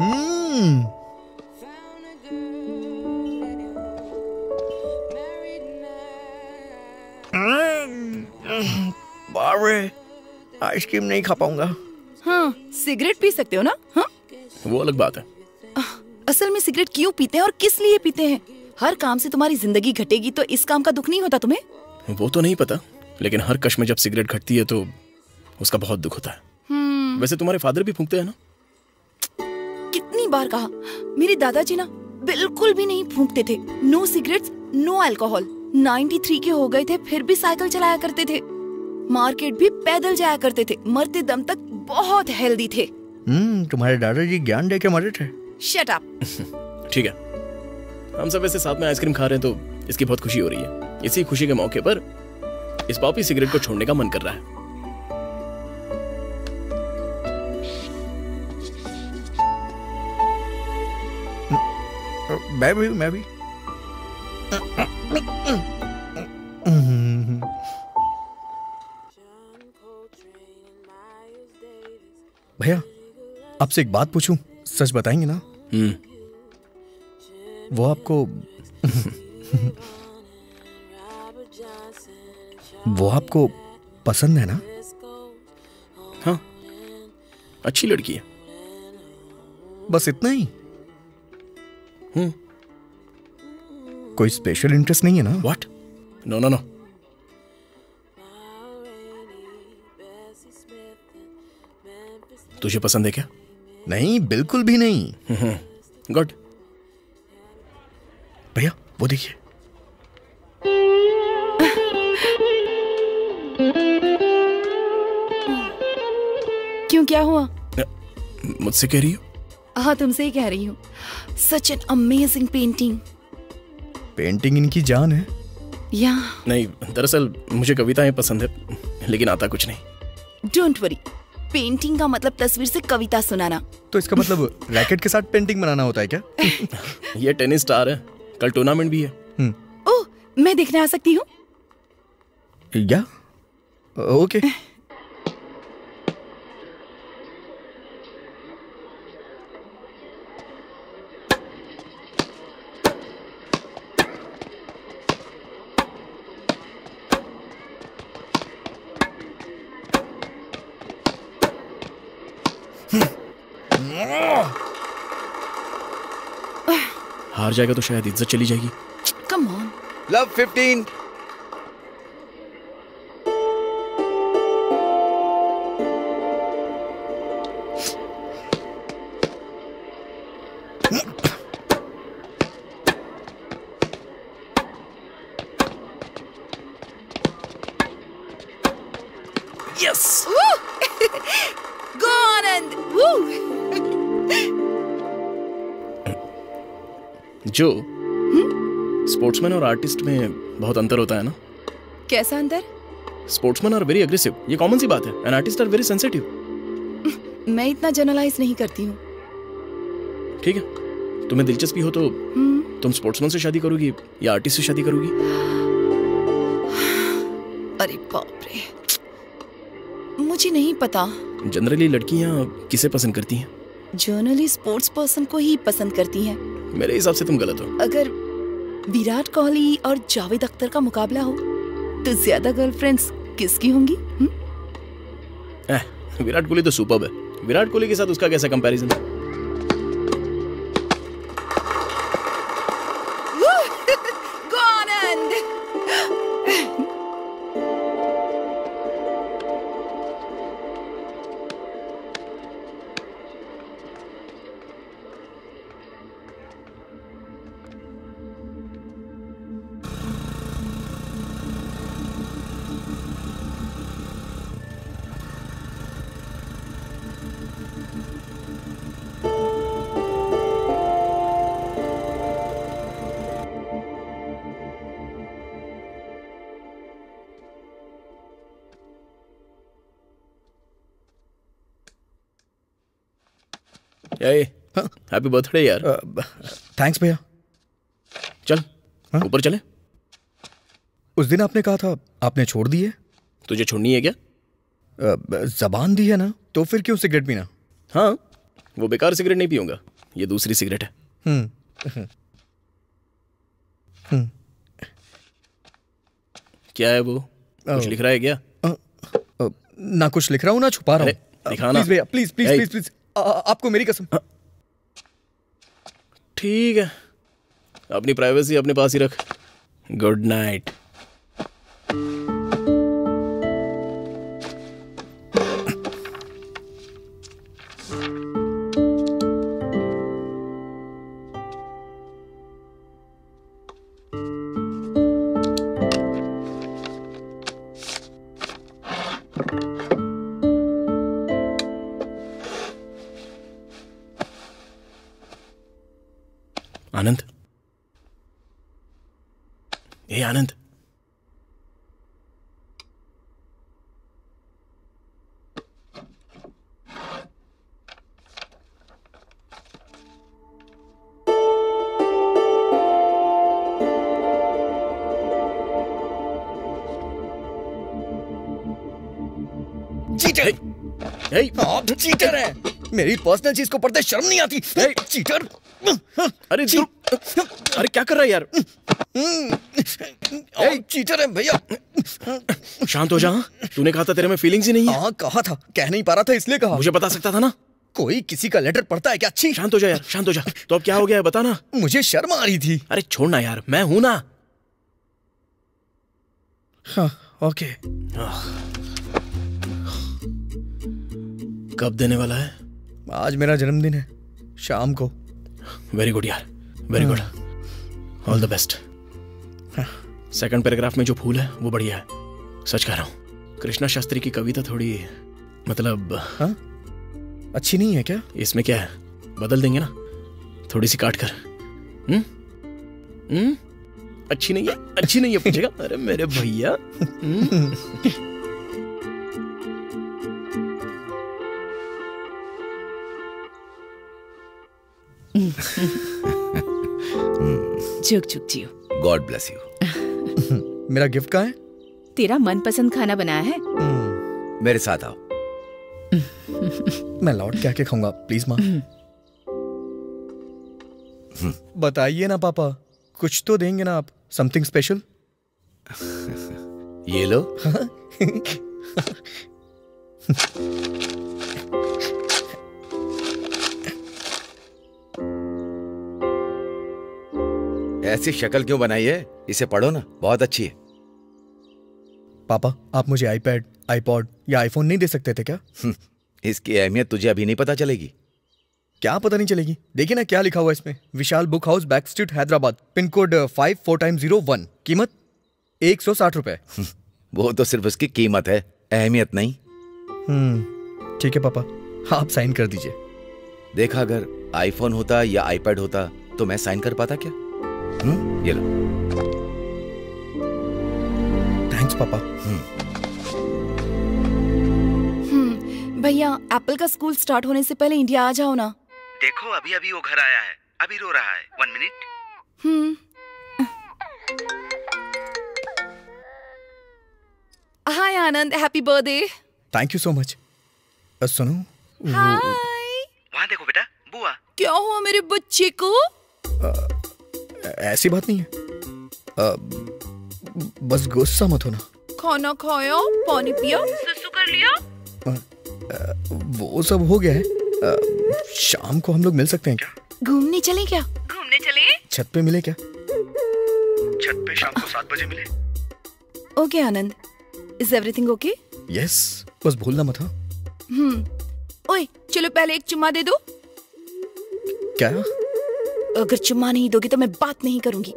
बारे आइसक्रीम नहीं खा पाऊंगा। हाँ, सिगरेट पी सकते हो ना? हाँ? वो अलग बात है। असल में सिगरेट क्यों पीते हैं और किस लिए पीते हैं? हर काम से तुम्हारी जिंदगी घटेगी तो इस काम का दुख नहीं होता तुम्हें? वो तो नहीं पता, लेकिन हर कश में जब सिगरेट घटती है तो उसका बहुत दुख होता है। वैसे तुम्हारे फादर भी फूंकते हैं ना? कितनी बार कहा, मेरे दादाजी ना बिल्कुल भी नहीं फूंकते थे। No cigarettes, no alcohol. 93 के हो गए थे फिर भी साइकिल चलाया करते थे, मार्केट भी पैदल जाया करते थे, मरते दम तक बहुत हेल्दी थे। तुम्हारे दादाजी ज्ञान दे के मरे थे। Shut up. ठीक है, हम सब ऐसे साथ में आइसक्रीम खा रहे हैं तो इसकी बहुत खुशी हो रही है। इसी खुशी के मौके पर इस पॉपी सिगरेट को छोड़ने का मन कर रहा है। मैं भी भैया आपसे एक बात पूछूं, सच बताएंगे ना? वो आपको वो आपको पसंद है ना? हाँ, अच्छी लड़की है। बस इतना ही? कोई स्पेशल इंटरेस्ट नहीं है ना? व्हाट? No no no. तुझे पसंद है क्या? नहीं, बिल्कुल भी नहीं। गुड। भैया वो देखिए। क्यों, क्या हुआ? मुझसे कह रही हो? हाँ, तुमसे ही कह रही हूँ। Such an amazing painting. Painting इनकी जान है। या नहीं, दरअसल मुझे कविताएं पसंद है, लेकिन आता कुछ नहीं। डोंट वरी, पेंटिंग का मतलब तस्वीर से कविता सुनाना। तो इसका मतलब रैकेट के साथ पेंटिंग बनाना होता है क्या? ये टेनिस स्टार है, कल टूर्नामेंट भी है। ओह, मैं देखने आ सकती हूँ? या ओके। हार जाएगा तो शायद इज्जत चली जाएगी। Come on. Love 15। Yes, go Anand. जो स्पोर्ट्समैन और आर्टिस्ट में बहुत अंतर होता है ना? कैसा अंतर? स्पोर्ट्समैन आर वेरी अग्रेसिव, ये कॉमन सी बात है, and artist are very sensitive. मैं इतना जनरलाइज नहीं करती हूँ। ठीक है, तुम्हें दिलचस्पी हो तो तुम स्पोर्ट्समैन से शादी करोगी या आर्टिस्ट से शादी करोगी? अरे बाप रे, मुझे नहीं पता। जनरली लड़कियां किसे पसंद करती हैं? जनरली स्पोर्ट्स पर्सन को ही पसंद करती हैं। मेरे हिसाब से तुम गलत हो। अगर विराट कोहली और जावेद अख्तर का मुकाबला हो तो ज्यादा गर्लफ्रेंड्स किसकी होंगी? विराट कोहली तो सुपर्ब है। विराट कोहली के साथ उसका कैसा comparison? Go Anand. Happy birthday यार। थैंक्स भैया। चल ऊपर चले। उस दिन आपने कहा था आपने छोड़ दी है। तुझे छोड़नी है क्या? जबान दी है ना, तो फिर क्यों सिगरेट पीना? हाँ, वो बेकार सिगरेट नहीं पीऊंगा, ये दूसरी सिगरेट है। क्या है वो? कुछ लिख रहा है क्या? ना कुछ लिख रहा हूँ ना छुपा रहा हूँ। दिखाना प्लीज भैया, प्लीज प्लीज प्लीज प्लीज, आपको मेरी कसम। ठीक है, अपनी प्राइवेसी अपने पास ही रख। Good night. आनंद, ए आनंद, चीटर! आप चीटर हैं। मेरी पर्सनल चीज को पढ़ते शर्म नहीं आती? चीटर! अरे अरे क्या कर रहा है यार? चीटर है भैया। शांत हो जा। तूने कहा था तेरे में फीलिंग्स ही नहीं है। हाँ कहा था, कह नहीं पा रहा था इसलिए कहा। मुझे बता सकता था ना। कोई किसी का लेटर पढ़ता है क्या? अच्छी। शांत हो जा यार, शांत हो जा। तो अब क्या हो गया है बता ना। मुझे शर्म आ रही थी। अरे छोड़ना यार, मैं हूं ना। हाँ ओके। कब देने वाला है? आज मेरा जन्मदिन है, शाम को। वेरी गुड यार, very good, all the best. Second paragraph में जो फूल है वो बढ़िया है, सच कह रहा हूँ। कृष्णा शास्त्री की कविता थोड़ी मतलब अच्छी नहीं है क्या? इसमें क्या है, बदल देंगे ना, थोड़ी सी काट कर। अच्छी नहीं है, अच्छी नहीं है पूछेगा? अरे मेरे भैया। जुग जुग जियो। God bless you. मेरा गिफ्ट कहाँ है? तेरा मनपसंद खाना बनाया है। मेरे साथ आओ। मैं लौट के आके खाऊंगा, प्लीज माँ। बताइए ना पापा, कुछ तो देंगे ना आप, समथिंग स्पेशल। ये लो। ऐसी शक्ल क्यों बनाई है? इसे पढ़ो ना, बहुत अच्छी है। पापा, आप मुझे आईपैड, आईपॉड या आईफोन नहीं दे सकते थे क्या? इसकी अहमियत तुझे अभी नहीं पता चलेगी। क्या पता नहीं चलेगी? देखिए ना क्या लिखा हुआ है इसमें, Vishal book house, back street, Hyderabad, pin code 5401, कीमत 160 रुपए। वो तो सिर्फ उसकी कीमत है, अहमियत नहीं। ठीक है पापा, आप साइन कर दीजिए। देखा, अगर आईफोन होता या आईपैड होता तो मैं साइन कर पाता क्या? ये लो। थैंक्स पापा। भैया, एप्पल का स्कूल स्टार्ट होने से पहले इंडिया आ जाओ ना। देखो अभी अभी वो घर आया है, अभी रो रहा है। 1 minute. Hi Anand, happy birthday. Thank you so much. सुनो, हाय। वहाँ देखो बेटा, बुआ। क्या हुआ मेरे बच्चे को? ऐसी बात नहीं है, बस गुस्सा मत होना। खाना खाया, पानी पिया, सुसु कर लिया? वो सब हो गया है। शाम को हम लोग मिल सकते हैं क्या? घूमने चले क्या? घूमने चले? छत पे मिले क्या? छत पे शाम को 7 बजे मिले। Okay Anand, is everything okay? Yes, बस भूलना मत। हाँ। ओए, चलो पहले एक चुम्मा दे दो। क्या? अगर चुम्मा नहीं दोगे तो मैं बात नहीं करूंगी।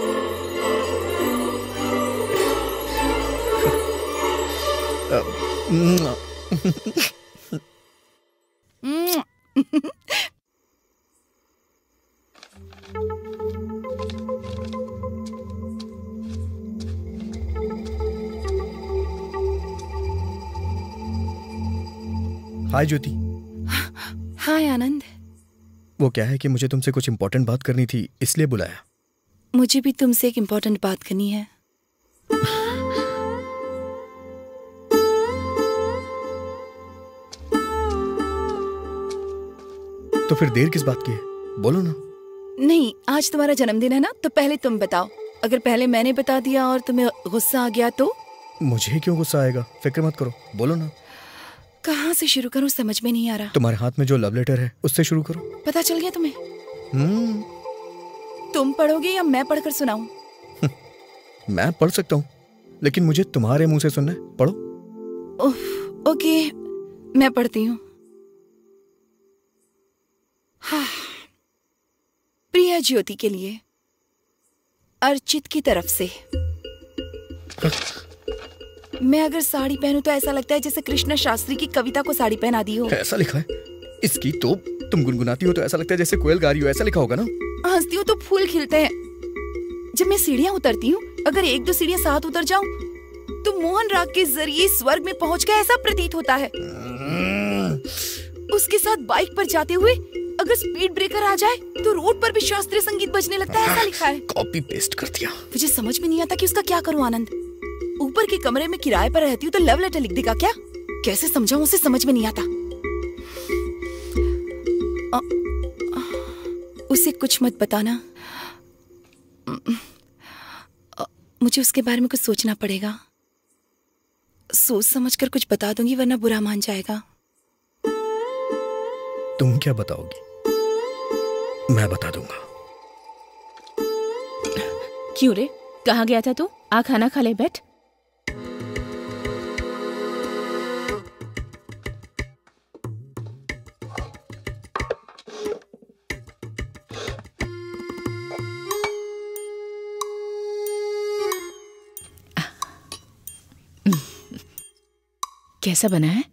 हाय ज्योति। हाय आनंद। वो क्या है कि मुझे तुमसे कुछ इम्पोर्टेंट बात करनी थी, इसलिए बुलाया। मुझे भी तुमसे एक इम्पोर्टेंट बात करनी है। तो फिर देर किस बात की है, बोलो ना। नहीं, आज तुम्हारा जन्मदिन है ना, तो पहले तुम बताओ। अगर पहले मैंने बता दिया और तुम्हें गुस्सा आ गया तो? मुझे क्यों गुस्सा आएगा, फिक्र मत करो, बोलो ना। कहाँ से शुरू करूँ, समझ में नहीं आ रहा। तुम्हारे हाथ में जो लव लेटर है उससे शुरू करो। पता चल गया तुम्हें? तुम पढ़ोगे या मैं पढ़कर सुनाऊं? मैं पढ़ सकता हूँ, लेकिन मुझे तुम्हारे मुंह से सुनना है। पढ़ो। ओके, मैं पढ़ती हूँ। हाँ। प्रिय ज्योति के लिए, अर्चित की तरफ से। मैं अगर साड़ी पहनूं तो ऐसा लगता है जैसे कृष्ण शास्त्री की कविता को साड़ी पहना दी हो। ऐसा लिखा है इसकी तो। तुम गुनगुनाती हो तो ऐसा लगता है जैसे कोयल गा रही हो, ऐसा लिखा होगा ना। हंसती हूँ तो फूल खिलते हैं। जब मैं सीढ़ियाँ उतरती हूँ, अगर 1-2 सीढ़ियाँ साथ उतर जाऊं तो मोहन राग के जरिए स्वर्ग में पहुंच गया ऐसा प्रतीत होता है। उसके साथ बाइक पर जाते हुए अगर स्पीड ब्रेकर आ जाए तो रोड पर भी शास्त्रीय संगीत बजने लगता है, ऐसा लिखा है। कॉपी पेस्ट कर दिया। मुझे समझ में नहीं आता कि उसका क्या करूं आनंद। ऊपर के कमरे में किराए पर रहती हूँ तो लव लेटर लिख देगा क्या? कैसे समझाऊं उसे, समझ में नहीं आता। उसे कुछ मत बताना। मुझे उसके बारे में कुछ सोचना पड़ेगा। सोच समझकर कुछ बता दूंगी वरना बुरा मान जाएगा। तुम क्या बताओगी? मैं बता दूंगा। क्यों रे, कहाँ गया था तू? आ खाना खा ले, बैठ। कैसा बना है?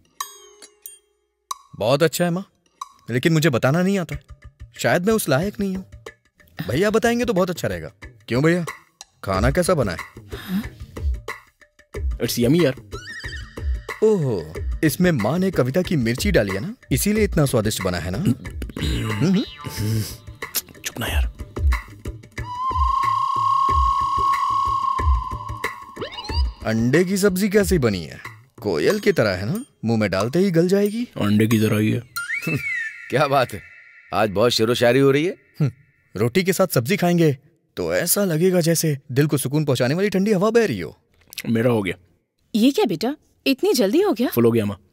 बहुत अच्छा है माँ, लेकिन मुझे बताना नहीं आता। शायद मैं उस लायक नहीं हूँ। भैया बताएंगे तो बहुत अच्छा रहेगा। क्यों भैया, खाना कैसा बना है? इट्स यमी यार। ओहो, इसमें माँ ने कविता की मिर्ची डाली है ना, इसीलिए इतना स्वादिष्ट बना है ना। चुप ना यार। अंडे की सब्जी कैसी बनी है? कोयल की तरह है ना, मुंह में डालते ही गल जाएगी। अंडे की तरह ही है। क्या बात है, आज बहुत शेरो शायरी हो रही है। रोटी के साथ सब्जी खाएंगे तो ऐसा लगेगा जैसे दिल को सुकून पहुंचाने वाली ठंडी हवा बह रही हो। मेरा हो गया। ये क्या बेटा, इतनी जल्दी हो गया? फुल हो गया माँ।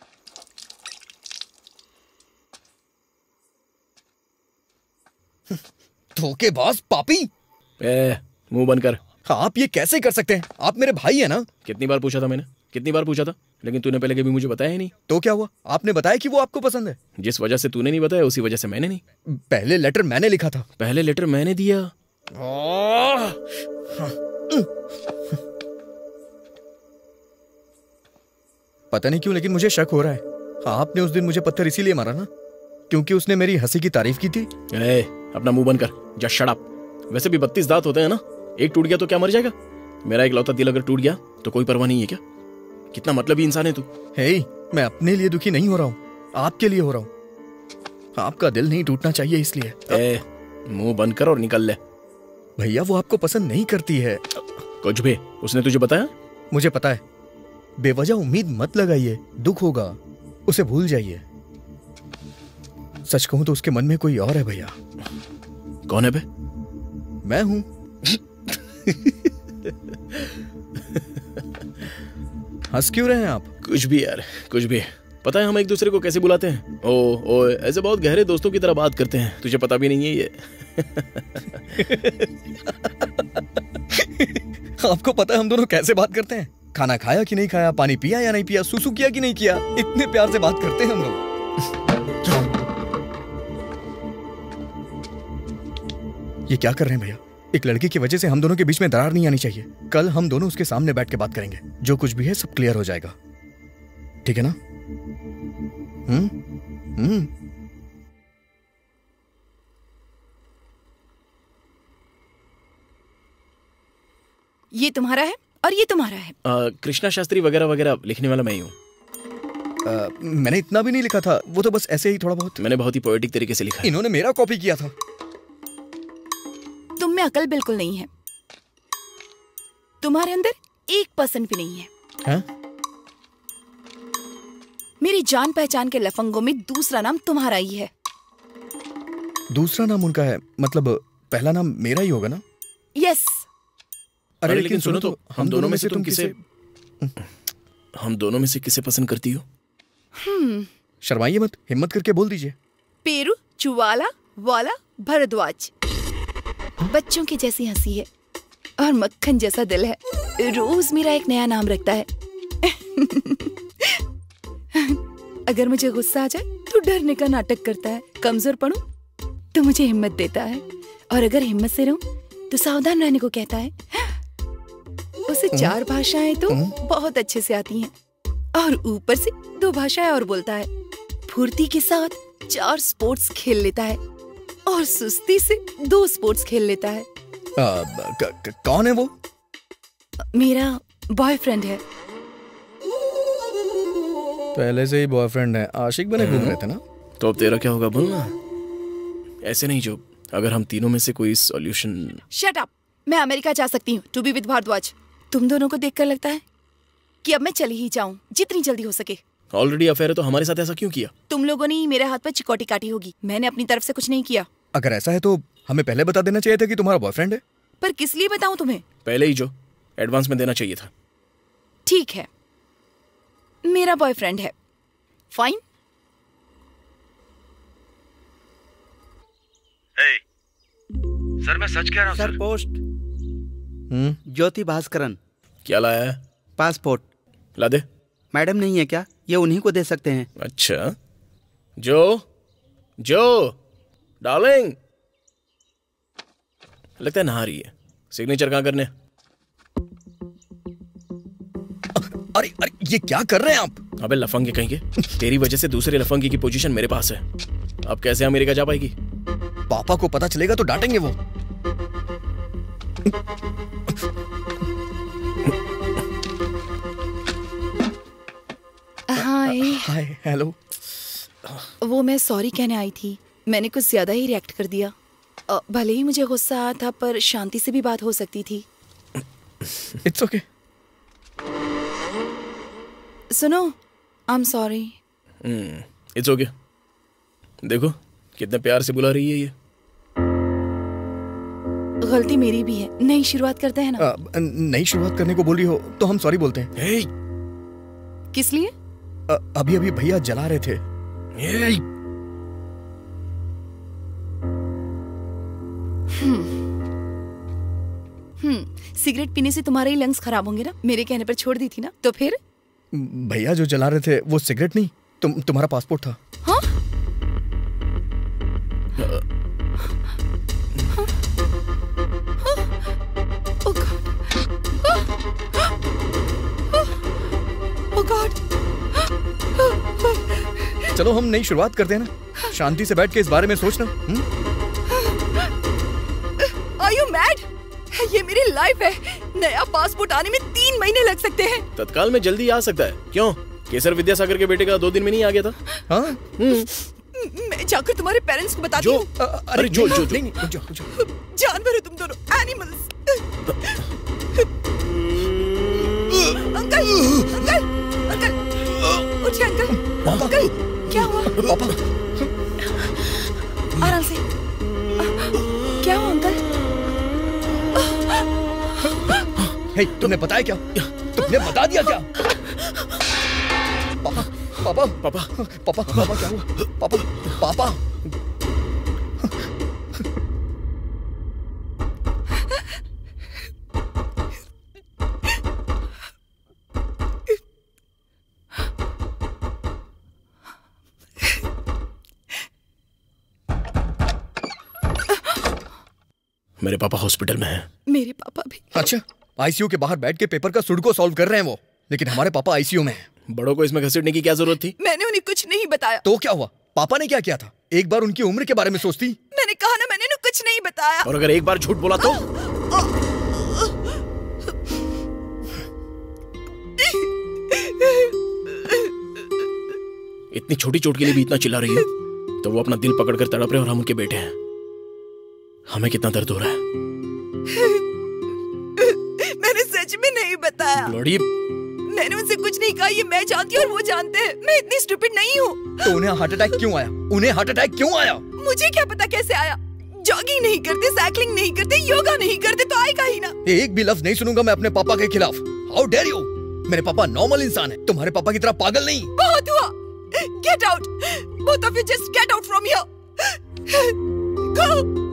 धोखेबाज पापी। मुंह बंद कर। आप ये कैसे कर सकते हैं? आप मेरे भाई है ना। कितनी बार पूछा था मैंने, कितनी बार पूछा था, लेकिन तूने पहले कभी मुझे बताया ही नहीं। तो क्या हुआ? आपने बताया कि वो आपको पसंद है। जिस वजह से तूने नहीं बताया उसी वजह से मैंने नहीं। पहले लेटर मैंने लिखा था। पहले लेटर मैंने दिया। पता नहीं क्यों लेकिन मुझे शक हो रहा है। आपने उस दिन मुझे पत्थर इसीलिए मारा ना क्योंकि उसने मेरी हंसी की तारीफ की थी। अपना मुंह बंद कर, जस्ट शट अप। वैसे भी 32 दांत होते हैं ना, एक टूट गया तो क्या मर जाएगा? मेरा इकलौता दिल अगर टूट गया तो कोई परवाह नहीं है क्या? कितना मतलबी इंसान है तू। मैं अपने लिए दुखी नहीं हो रहा हूँ, आपके लिए हो रहा हूँ। आपका दिल नहीं टूटना चाहिए इसलिए। मुंह बंद कर और निकल ले। भैया वो आपको पसंद नहीं करती है। कुछ भी उसने तुझे बताया? मुझे पता है। बेवजह उम्मीद मत लगाइए, दुख होगा, उसे भूल जाइए। सच कहूं तो उसके मन में कोई और है भैया। कौन है बे? मैं हूं। हंस क्यों रहे हैं आप? कुछ भी यार, कुछ भी। पता है हम एक दूसरे को कैसे बुलाते हैं? ओ ऐसे बहुत गहरे दोस्तों की तरह बात करते हैं, तुझे पता भी नहीं है ये। आपको पता है हम दोनों कैसे बात करते हैं? खाना खाया कि नहीं खाया, पानी पिया या नहीं पिया, सुसु किया कि नहीं किया, इतने प्यार से बात करते हैं हम लोग। ये क्या कर रहे हैं भैया? एक लड़की की वजह से हम दोनों के बीच में दरार नहीं आनी चाहिए। कल हम दोनों उसके सामने बैठ के बात करेंगे, जो कुछ भी है सब क्लियर हो जाएगा, ठीक है ना? ये तुम्हारा है और ये तुम्हारा है। कृष्णा शास्त्री वगैरह वगैरह लिखने वाला मैं ही हूँ। मैंने इतना भी नहीं लिखा था, वो तो बस ऐसे ही थोड़ा बहुत। मैंने बहुत ही पोएटिक तरीके से लिखा है। इन्होंने मेरा कॉपी किया था। तुम में अकल बिल्कुल नहीं है, तुम्हारे अंदर 1% भी नहीं है। हाँ? मेरी जान पहचान के लफंगों में दूसरा नाम तुम्हारा ही है। दूसरा नाम उनका है, मतलब पहला नाम मेरा ही होगा ना? यस। अरे लेकिन सुनो तो, हम दोनों में से तुम किसे? हम दोनों में से किसे पसंद करती हो? शर्माइए मत, हिम्मत करके बोल दीजिए। पेरू, चुवाला, वाला, भरद्वाज। बच्चों की जैसी हंसी है और मक्खन जैसा दिल है, रोज मेरा एक नया नाम रखता है। अगर मुझे गुस्सा आ जाए तो डरने का नाटक करता है, कमजोर पड़ूं तो मुझे हिम्मत देता है, और अगर हिम्मत से रहूं तो सावधान रहने को कहता है। उसे 4 भाषाएं तो बहुत अच्छे से आती हैं, और ऊपर से 2 भाषाएं और बोलता है। फुर्ती के साथ 4 स्पोर्ट्स खेल लेता है, और सुस्ती से 2 स्पोर्ट्स खेल लेता है। कौन है वो? मेरा बॉयफ्रेंड है। पहले से ही बॉयफ्रेंड है, आशिक बने घूम रहे थे ना? तो अब तेरा क्या होगा बोलना? ऐसे नहीं जो, अगर हम तीनों में से कोई सॉल्यूशन। Shut up. मैं अमेरिका जा सकती हूँ टू बी विद भारद्वाज। तुम दोनों को देखकर लगता है कि अब मैं चली ही जाऊं, जितनी जल्दी हो सके। ऑलरेडी अफेयर है तो हमारे साथ ऐसा क्यों किया? तुम लोगों ने ही मेरे हाथ पर चिकोटी काटी होगी, मैंने अपनी तरफ से कुछ नहीं किया। अगर ऐसा है तो हमें पहले बता देना चाहिए था कि तुम्हारा बॉयफ्रेंड है। पर किस लिए बताऊं तुम्हें? पहले ही जो एडवांस में देना चाहिए था। ठीक है, मेरा बॉयफ्रेंड है। फाइन। सर मैं सच कह रहा हूँ सर। पोस्ट ज्योति भास्करन। क्या लाया है? पासपोर्ट। ला दे। मैडम नहीं है क्या? ये उन्हीं को दे सकते हैं। अच्छा, जो डार्लिंग, लगता है नहा रही है। सिग्नेचर कहाँ करने? अरे ये क्या कर रहे हैं आप? अबे लफंगे कहेंगे, तेरी वजह से दूसरे लफंगे की पोजीशन मेरे पास है। अब कैसे अमेरिका जा पाएगी? पापा को पता चलेगा तो डांटेंगे वो। Hi hello. वो मैं सॉरी कहने आई थी, मैंने कुछ ज्यादा ही रिएक्ट कर दिया। भले ही मुझे गुस्सा आया था, पर शांति से भी बात हो सकती थी। It's okay. सुनो, I am sorry. It's okay. देखो कितने प्यार से बुला रही है ये। गलती मेरी भी है। नई शुरुआत करते हैं ना। नई शुरुआत करने को बोल रही हो तो हम सॉरी बोलते हैं। hey! किस लिए? अभी अभी भैया जला रहे थे। hey! सिगरेट पीने से तुम्हारे ही लंग्स खराब होंगे ना। मेरे कहने पर छोड़ दी थी ना, तो फिर? भैया जो जला रहे थे वो सिगरेट नहीं, तुम्हारा पासपोर्ट था। हाँ? चलो हम नई शुरुआत करते हैं ना, शांति से बैठ के इस बारे में सोचना। Are you mad? ये मेरी लाइफ है। नया पासपोर्ट आने में 3 महीने लग सकते हैं। तत्काल में जल्दी आ सकता है। क्यों? केसर विद्यासागर के बेटे का 2 दिन में नहीं आ गया था? हाँ? मैं जाकर तुम्हारे पेरेंट्स को बताती हूँ। अरे जो जानवर हो तुम दोनों, एनिमल्स। अंकल, अंकल, अंकल, उठिए अंकल। अंकल, क्या हुआ? पापा, आराम से। क्या हुआ अंकल? हे, तुमने बताया क्या? तुमने बता दिया क्या? पापा, पापा, पापा, पापा, पापा क्या हुआ? पापा, पापा। मेरे पापा हॉस्पिटल में हैं। मेरे पापा भी। अच्छा, आईसीयू के बाहर बैठ के पेपर का सुडको सॉल्व कर रहे हैं वो, लेकिन हमारे पापा आईसीयू में हैं। बड़ों को इसमें घसीटने की क्या जरूरत थी? मैंने उन्हें कुछ नहीं बताया। तो क्या हुआ? पापा ने क्या किया था? एक बार उनकी उम्र के बारे में सोचती। मैंने कहा ना, मैंने उन्हें कुछ नहीं बताया। और अगर एक बार झूठ बोला तो? इतनी छोटी चोट के लिए भी इतना चिल्ला रही है तो वो अपना दिल पकड़कर तड़प रहे और हम उनके बेटे हैं। हमें कितना दर्द हो रहा है। मैंने सच में नहीं बताया। लड़ी, मैंने उनसे कुछ नहीं कहा। ये मैं जानती हूँ और वो जानते हैं। मैं इतनी स्टूपिड नहीं हूँ। तो उन्हें हार्ट अटैक क्यों आया? उन्हें हार्ट अटैक क्यों आया? मुझे क्या पता कैसे आया। जॉगिंग नहीं करते, साइकिलिंग नहीं करते, योगा नहीं करते तो आएगा ही ना। एक भी लफ्ज नहीं सुनूंगा मैं अपने पापा के खिलाफ। How dare you? मेरे पापा नॉर्मल इंसान है, तुम्हारे पापा की तरह पागल नहीं। बहुत हुआ। Get out, both of you just get out from here. Go.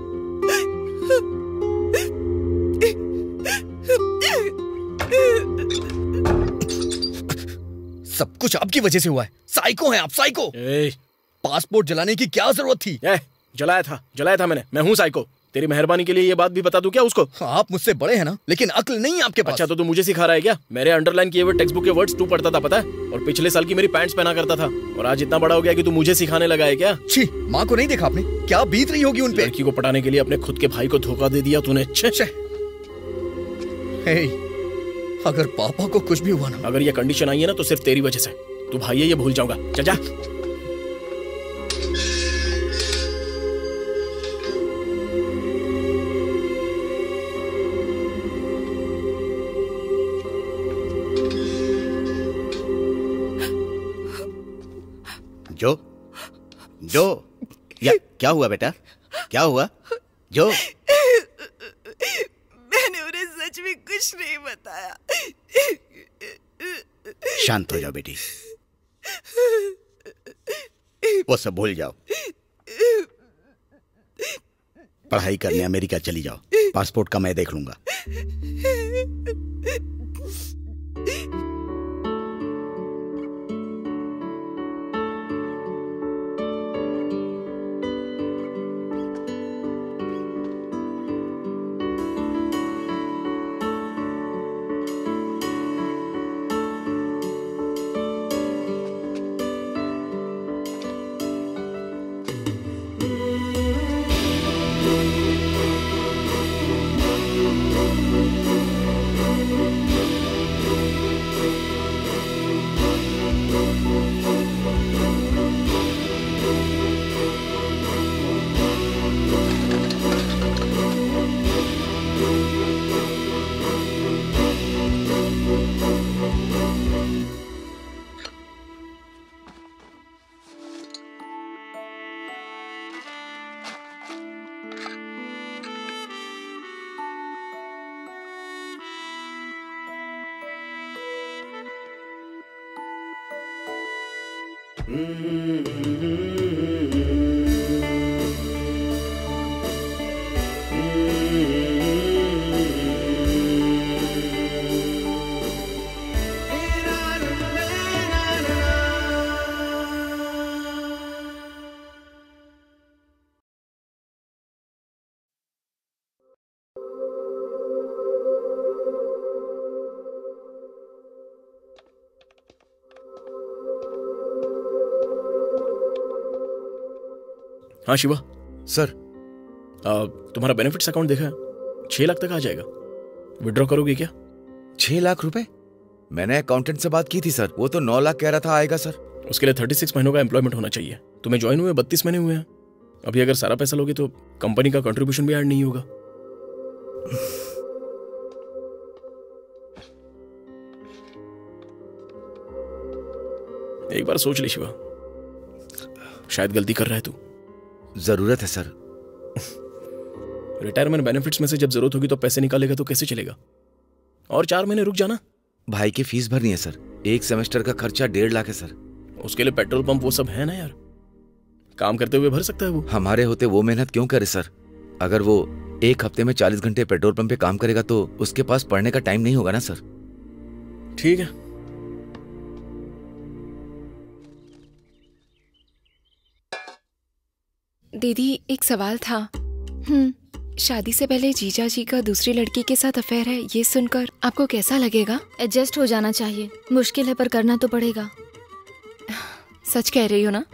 सब कुछ आपकी वजह से हुआ है। साइको हैं आप, साइको। पासपोर्ट जलाने की क्या जरूरत थी? जलाया था मैंने। मैं हूँ साइको। तेरी मेहरबानी के लिए ये बात भी बता दूं क्या उसको? आप मुझसे बड़े हैं ना, लेकिन अक्ल नहीं आपके पास। अच्छा, तो तू मुझे सिखा रहा है क्या? मेरे अंडरलाइन किए हुए टेक्स्ट बुक के वर्ड्स तू पढ़ता था, पता है? और पिछले साल की मेरी पैंट्स पहना करता था, और आज इतना बड़ा हो गया कि तू मुझे सिखाने लगा है क्या? छी, माँ को नहीं देखा आपने? क्या बीत रही होगी उन पे? लड़की को पटाने के लिए अपने खुद के भाई को धोखा दे दिया तूने। अगर पापा को कुछ भी हुआ ना, अगर ये कंडीशन आई है ना तो सिर्फ तेरी वजह से। तू भाई है ये भूल जाऊंगा। चल जा। जो क्या हुआ बेटा? क्या हुआ जो? मैंने उन्हें सच में कुछ नहीं बताया। शांत हो जाओ बेटी, वो सब भूल जाओ। पढ़ाई करने अमेरिका चली जाओ। पासपोर्ट का मैं देख लूंगा। हाँ शिवा सर। तुम्हारा बेनिफिट्स अकाउंट देखा है, 6 लाख तक आ जाएगा। विड्रॉ करोगे क्या? 6 लाख रुपए? मैंने अकाउंटेंट से बात की थी सर, वो तो 9 लाख कह रहा था आएगा सर। उसके लिए 36 महीनों का एम्प्लॉयमेंट होना चाहिए। तुम्हें ज्वाइन हुए 32 महीने हुए हैं। अभी अगर सारा पैसा लोगे तो कंपनी का कंट्रीब्यूशन भी ऐड नहीं होगा। एक बार सोच ले शिवा, शायद गलती कर रहा है तू। जरूरत है सर। रिटायरमेंट बेनिफिट्स में से जब जरूरत होगी तो पैसे निकालेगा तो कैसे चलेगा? और 4 महीने रुक जाना। भाई की फीस भरनी है सर, 1 सेमेस्टर का खर्चा 1.5 लाख है सर। उसके लिए पेट्रोल पंप वो सब है ना यार, काम करते हुए भर सकता है वो। हमारे होते वो मेहनत क्यों करे सर? अगर वो 1 हफ्ते में 40 घंटे पेट्रोल पंप पे काम करेगा तो उसके पास पढ़ने का टाइम नहीं होगा ना सर। ठीक है। दीदी एक सवाल था। शादी से पहले जीजा जी का दूसरी लड़की के साथ अफेयर है, ये सुनकर आपको कैसा लगेगा? एडजस्ट हो जाना चाहिए। मुश्किल है पर करना तो पड़ेगा। सच कह रही हो ना?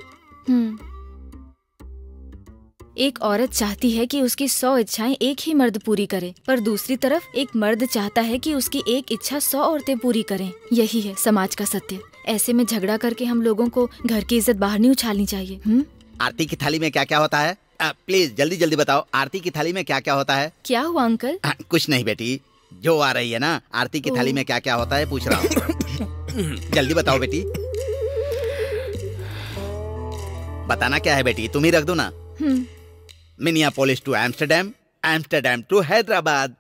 एक औरत चाहती है कि उसकी 100 इच्छाएं एक ही मर्द पूरी करे, पर दूसरी तरफ एक मर्द चाहता है कि उसकी एक इच्छा 100 औरतें पूरी करें। यही है समाज का सत्य। ऐसे में झगड़ा करके हम लोगों को घर की इज्जत बाहर नहीं उछालनी चाहिए। आरती की थाली में क्या क्या होता है? प्लीज जल्दी जल्दी बताओ, आरती की थाली में क्या क्या होता है? क्या हुआ अंकल? कुछ नहीं बेटी, जो आ रही है ना, आरती की थाली में क्या क्या होता है पूछ रहा हूँ। जल्दी बताओ बेटी। बताना क्या है बेटी, तुम ही रख दो ना। Minneapolis to Amsterdam, Amsterdam to Hyderabad.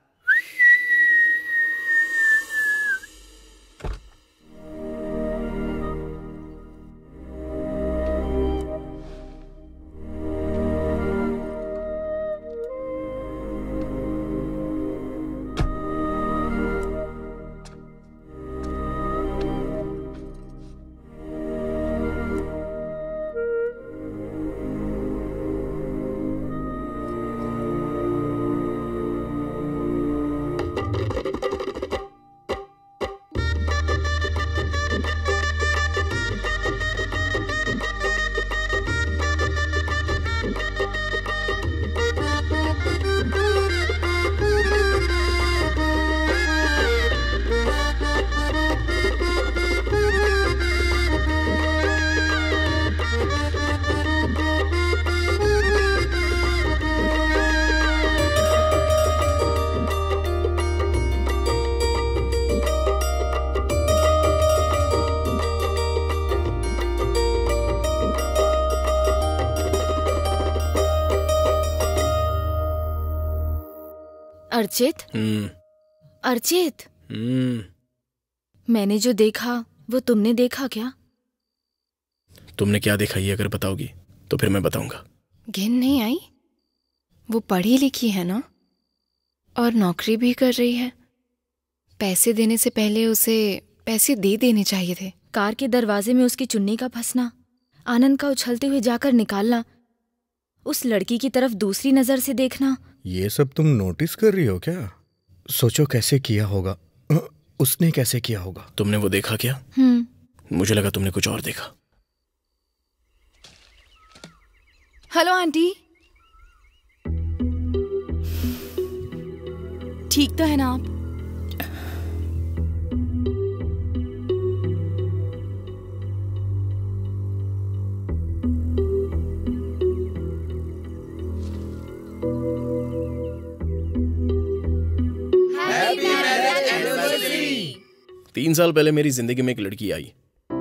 Archit, Archit, मैंने जो देखा वो तुमने देखा क्या? तुमने क्या देखा ये अगर बताओगी तो फिर मैं बताऊंगा। घिन नहीं आई? वो पढ़ी लिखी है ना, और नौकरी भी कर रही है। पैसे देने से पहले उसे पैसे दे देने चाहिए थे। कार के दरवाजे में उसकी चुन्नी का फंसना, आनंद का उछलते हुए जाकर निकालना, उस लड़की की तरफ दूसरी नजर से देखना, ये सब तुम नोटिस कर रही हो क्या? सोचो कैसे किया होगा, उसने कैसे किया होगा। तुमने वो देखा क्या? मुझे लगा तुमने कुछ और देखा। हेलो आंटी, ठीक तो है ना आप? Happy marriage anniversary. 3 साल पहले मेरी जिंदगी में एक लड़की आई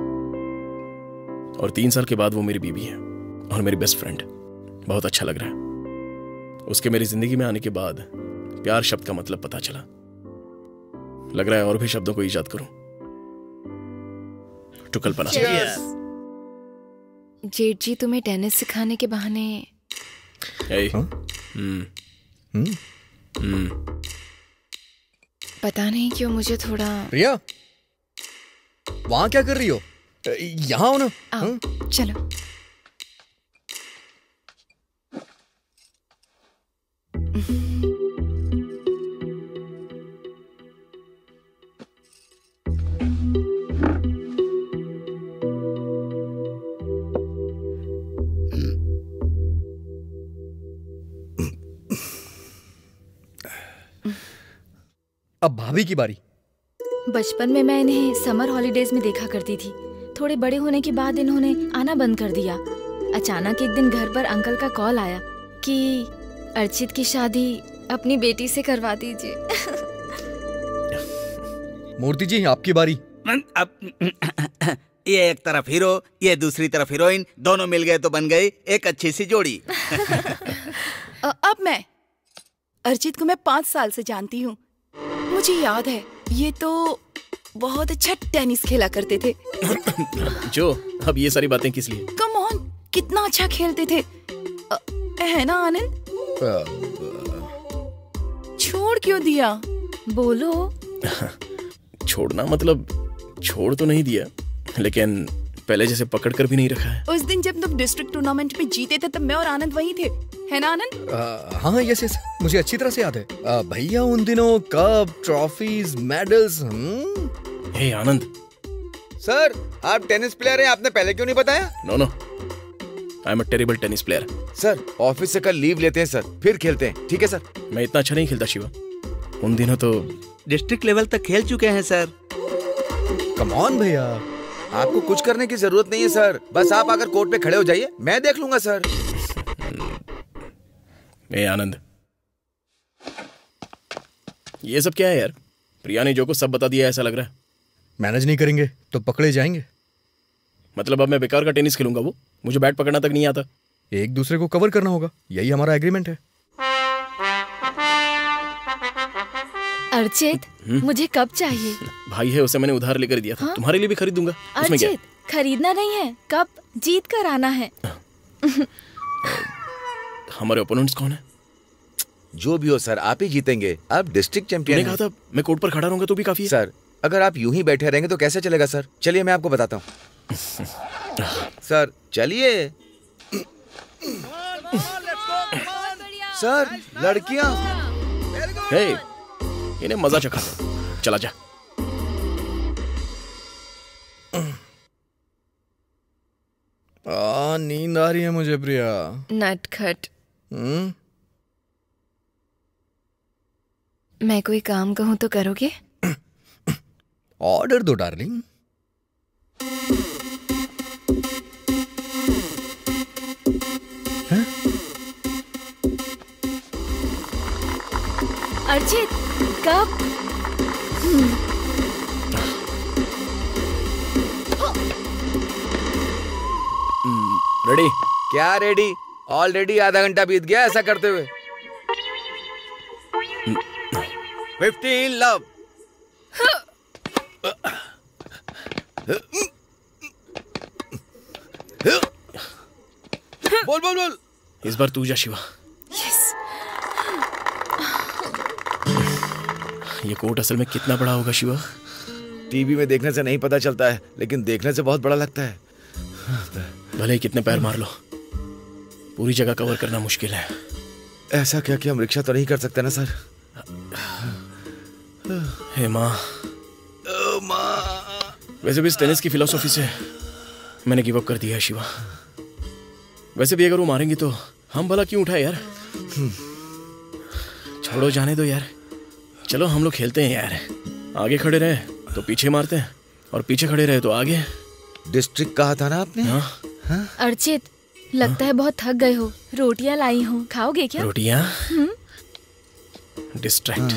और 3 साल के बाद वो मेरी बीवी है और मेरी बेस्ट फ्रेंड। बहुत अच्छा लग रहा है। उसके मेरी जिंदगी में आने के बाद प्यार शब्द का मतलब पता चला। लग रहा है और भी शब्दों को ईजाद करूं। टू कल्पना। जेठ जी तुम्हें टेनिस सिखाने के बहाने। पता नहीं क्यों मुझे थोड़ा। प्रिया, वहां क्या कर रही हो? यहाँ हो ना। आओ, चलो। अब भाभी की बारी। बचपन में मैं इन्हें समर हॉलीडेज में देखा करती थी। थोड़े बड़े होने के बाद इन्होंने आना बंद कर दिया। अचानक एक दिन घर पर अंकल का कॉल आया कि अर्चित की शादी अपनी बेटी से करवा दीजिए। मूर्ति जी, आपकी बारी। अब ये एक तरफ हीरो, ये दूसरी तरफ हीरोइन, दोनों मिल गए तो बन गई एक अच्छी सी जोड़ी। अब मैं अर्चित को मैं 5 साल से जानती हूँ। मुझे याद है ये तो बहुत अच्छा टेनिस खेला करते थे। जो अब ये सारी बातें किस लिए? कम ऑन, कितना अच्छा खेलते थे, है ना आनंद? छोड़ क्यों दिया? बोलो। छोड़ना मतलब छोड़ तो नहीं दिया, लेकिन पहले जैसे पकड़ कर भी नहीं रखा है। उस दिन जब तुम डिस्ट्रिक्ट टूर्नामेंट में जीते थे तब मैं और आनंद वहीं थे, है ना आनंद? हाँ, यस यस, मुझे अच्छी तरह से याद है। भैया उन दिनों cup, trophies, medals. Hey Anand. Sir, आप टेनिस प्लेयर हैं, आपने पहले क्यों नहीं बताया? No, I am a terrible tennis player. Sir, office से कल लीव लेते हैं सर, फिर खेलते हैं, ठीक है सर? मैं इतना अच्छा नहीं खेलता शिवा। उन दिनों तो डिस्ट्रिक्ट लेवल तक खेल चुके हैं सर। कम ऑन भैया, आपको कुछ करने की जरूरत नहीं है सर, बस आप आकर कोर्ट पे खड़े हो जाइए, मैं देख लूंगा सर। ए आनंद, ये सब क्या है यार? प्रिया ने जो को सब बता दिया ऐसा लग रहा है। मैनेज नहीं करेंगे तो पकड़े जाएंगे। मतलब अब मैं बेकार का टेनिस खेलूंगा? वो मुझे बैट पकड़ना तक नहीं आता। एक दूसरे को कवर करना होगा, यही हमारा एग्रीमेंट है। अर्चित, मुझे कप चाहिए। भाई है, उसे मैंने उधार लेकर दिया था। हाँ? तुम्हारे लिए भी खरीद दूंगा। उसमें क्या? अर्चित, खरीदना नहीं है, कप जीत कर आना है। हमारे ओपोनेंट्स कौन है? जो भी हो सर, आप ही जीतेंगे, आप डिस्ट्रिक्ट चैंपियन हैं। कहा था मैं कोर्ट पर खड़ा रहूंगा तो भी काफी है। सर, अगर आप यूं ही बैठे रहेंगे तो कैसे चलेगा सर? चलिए मैं आपको बताता हूँ। सर चलिए। सर, लड़कियां। हे, इन्हें मजा चखा दो, चला जा। नींद आ रही है मुझे प्रिया। नटखट। मैं कोई काम कहूं तो करोगे? ऑर्डर दो डार्लिंग। अर्चित, कप। रेडी? क्या रेडी? ऑलरेडी आधा घंटा बीत गया ऐसा करते हुए। 15 लव। बोल बोल बोल। इस बार तू जा शिवा। यस। ये कोर्ट असल में कितना बड़ा होगा शिवा? टीवी में देखने से नहीं पता चलता है, लेकिन देखने से बहुत बड़ा लगता है। भले ही कितने पैर मार लो, पूरी जगह कवर करना मुश्किल है। ऐसा क्या कि हम रिक्शा तो नहीं कर सकते ना सर? हे माँ। वैसे भी इस टेनिस की फिलॉसफी से मैंने गिव अप कर दिया है शिवा। वैसे भी अगर वो मारेंगी तो हम भला क्यों उठाए यार? छोड़ो, जाने दो यार। चलो हम लोग खेलते हैं यार। आगे खड़े रहे तो पीछे मारते हैं, और पीछे खड़े रहे तो आगे। डिस्ट्रिक्ट कहा था ना आपने? हाँ? हाँ? अर्चित, लगता है बहुत थक गए हो। रोटियां लाई हूँ, खाओगे क्या? रोटियां? डिस्ट्रैक्ट।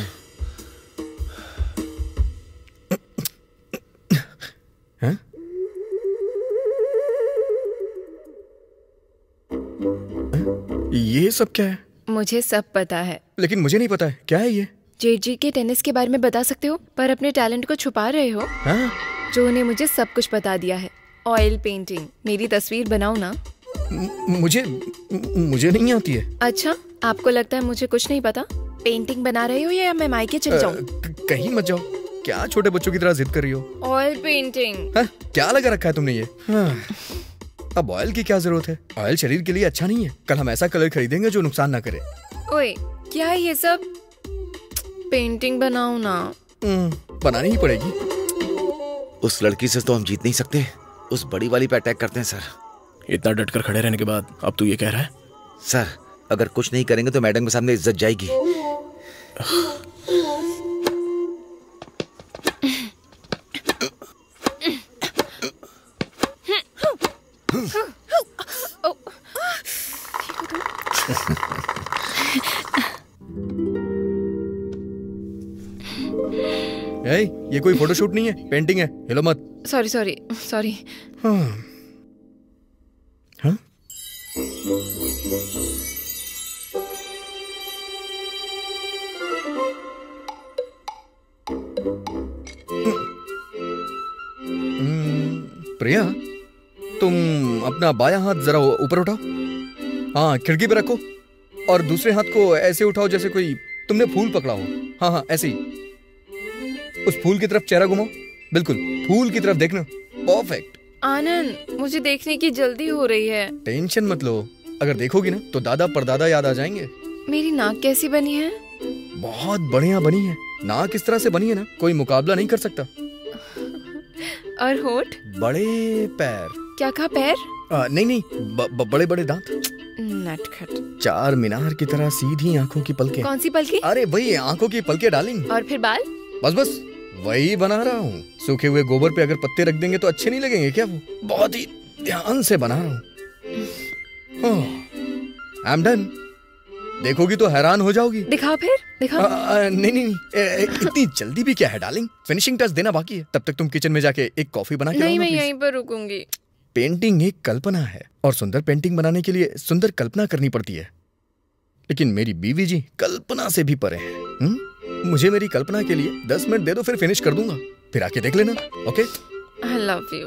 ये सब क्या है? मुझे सब पता है, लेकिन मुझे नहीं पता है क्या है ये। जेठ जी के टेनिस के बारे में बता सकते हो, पर अपने टैलेंट को छुपा रहे हो। हाँ? जो ने मुझे सब कुछ बता दिया है। Oil painting. मेरी तस्वीर बनाओ ना। मुझे नहीं आती है। अच्छा, आपको लगता है मुझे कुछ नहीं पता? पेंटिंग बना रहे हो या मैं मायके चल जाऊं? कहीं मत जाओ। क्या छोटे बच्चों की तरह जिद कर रही हो? Oil painting. क्या लगा रखा है तुमने ये? अब ऑयल की क्या जरूरत है? ऑयल शरीर के लिए अच्छा नहीं है। कल हम ऐसा कलर खरीदेंगे जो नुकसान ना करे। ओए, क्या है ये सब? पेंटिंग बनाओ ना। बनानी ही पड़ेगी। उस लड़की से तो हम जीत नहीं सकते, उस बड़ी वाली पे अटैक करते हैं सर। इतना डटकर खड़े रहने के बाद अब तू ये कह रहा है? सर, अगर कुछ नहीं करेंगे तो मैडम के सामने इज्जत जाएगी। ये कोई फोटोशूट नहीं है, पेंटिंग है। हिलो मत। सॉरी। हाँ? प्रिया, तुम अपना बायां हाथ जरा ऊपर उठाओ। हाँ, खिड़की पे रखो और दूसरे हाथ को ऐसे उठाओ जैसे कोई तुमने फूल पकड़ा हो। हाँ, ऐसे ही। उस फूल की तरफ चेहरा घुमाओ। बिल्कुल फूल की तरफ देखना। परफेक्ट। आनंद, मुझे देखने की जल्दी हो रही है। टेंशन मत लो। अगर देखोगी ना तो दादा परदादा याद आ जाएंगे। मेरी नाक कैसी बनी है? बहुत बढ़िया बनी है। नाक इस तरह से बनी है ना, कोई मुकाबला नहीं कर सकता। और होठ? बड़े पैर। क्या कहा, पैर? नहीं, बड़े बड़े दांत। नटखट। चार मीनार की तरह सीधी आंखों की पलकें। कौन सी पलकें? अरे वही आंखों की पलकें डार्लिंग। और फिर बाल? बस वही बना रहा हूँ। सूखे हुए गोबर पे अगर पत्ते रख देंगे तो अच्छे नहीं लगेंगे क्या? वो बहुत ही ध्यान से बना रहा हूँ। I am done. देखोगी तो हैरान हो जाओगी। दिखाओ फिर, दिखाओ। नहीं, इतनी जल्दी भी क्या है डार्लिंग? फिनिशिंग टच देना बाकी है। तब तक तुम किचन में जाके एक कॉफी बना के नहीं, मैं यहीं पर रुकूंगी। पेंटिंग एक कल्पना है और सुंदर पेंटिंग बनाने के लिए सुंदर कल्पना करनी पड़ती है। लेकिन मेरी बीवी जी कल्पना से भी परे हैं। मुझे मेरी कल्पना के लिए 10 मिनट दे दो, फिर फिनिश कर दूंगा। फिर आके देख लेना। Okay? I love you.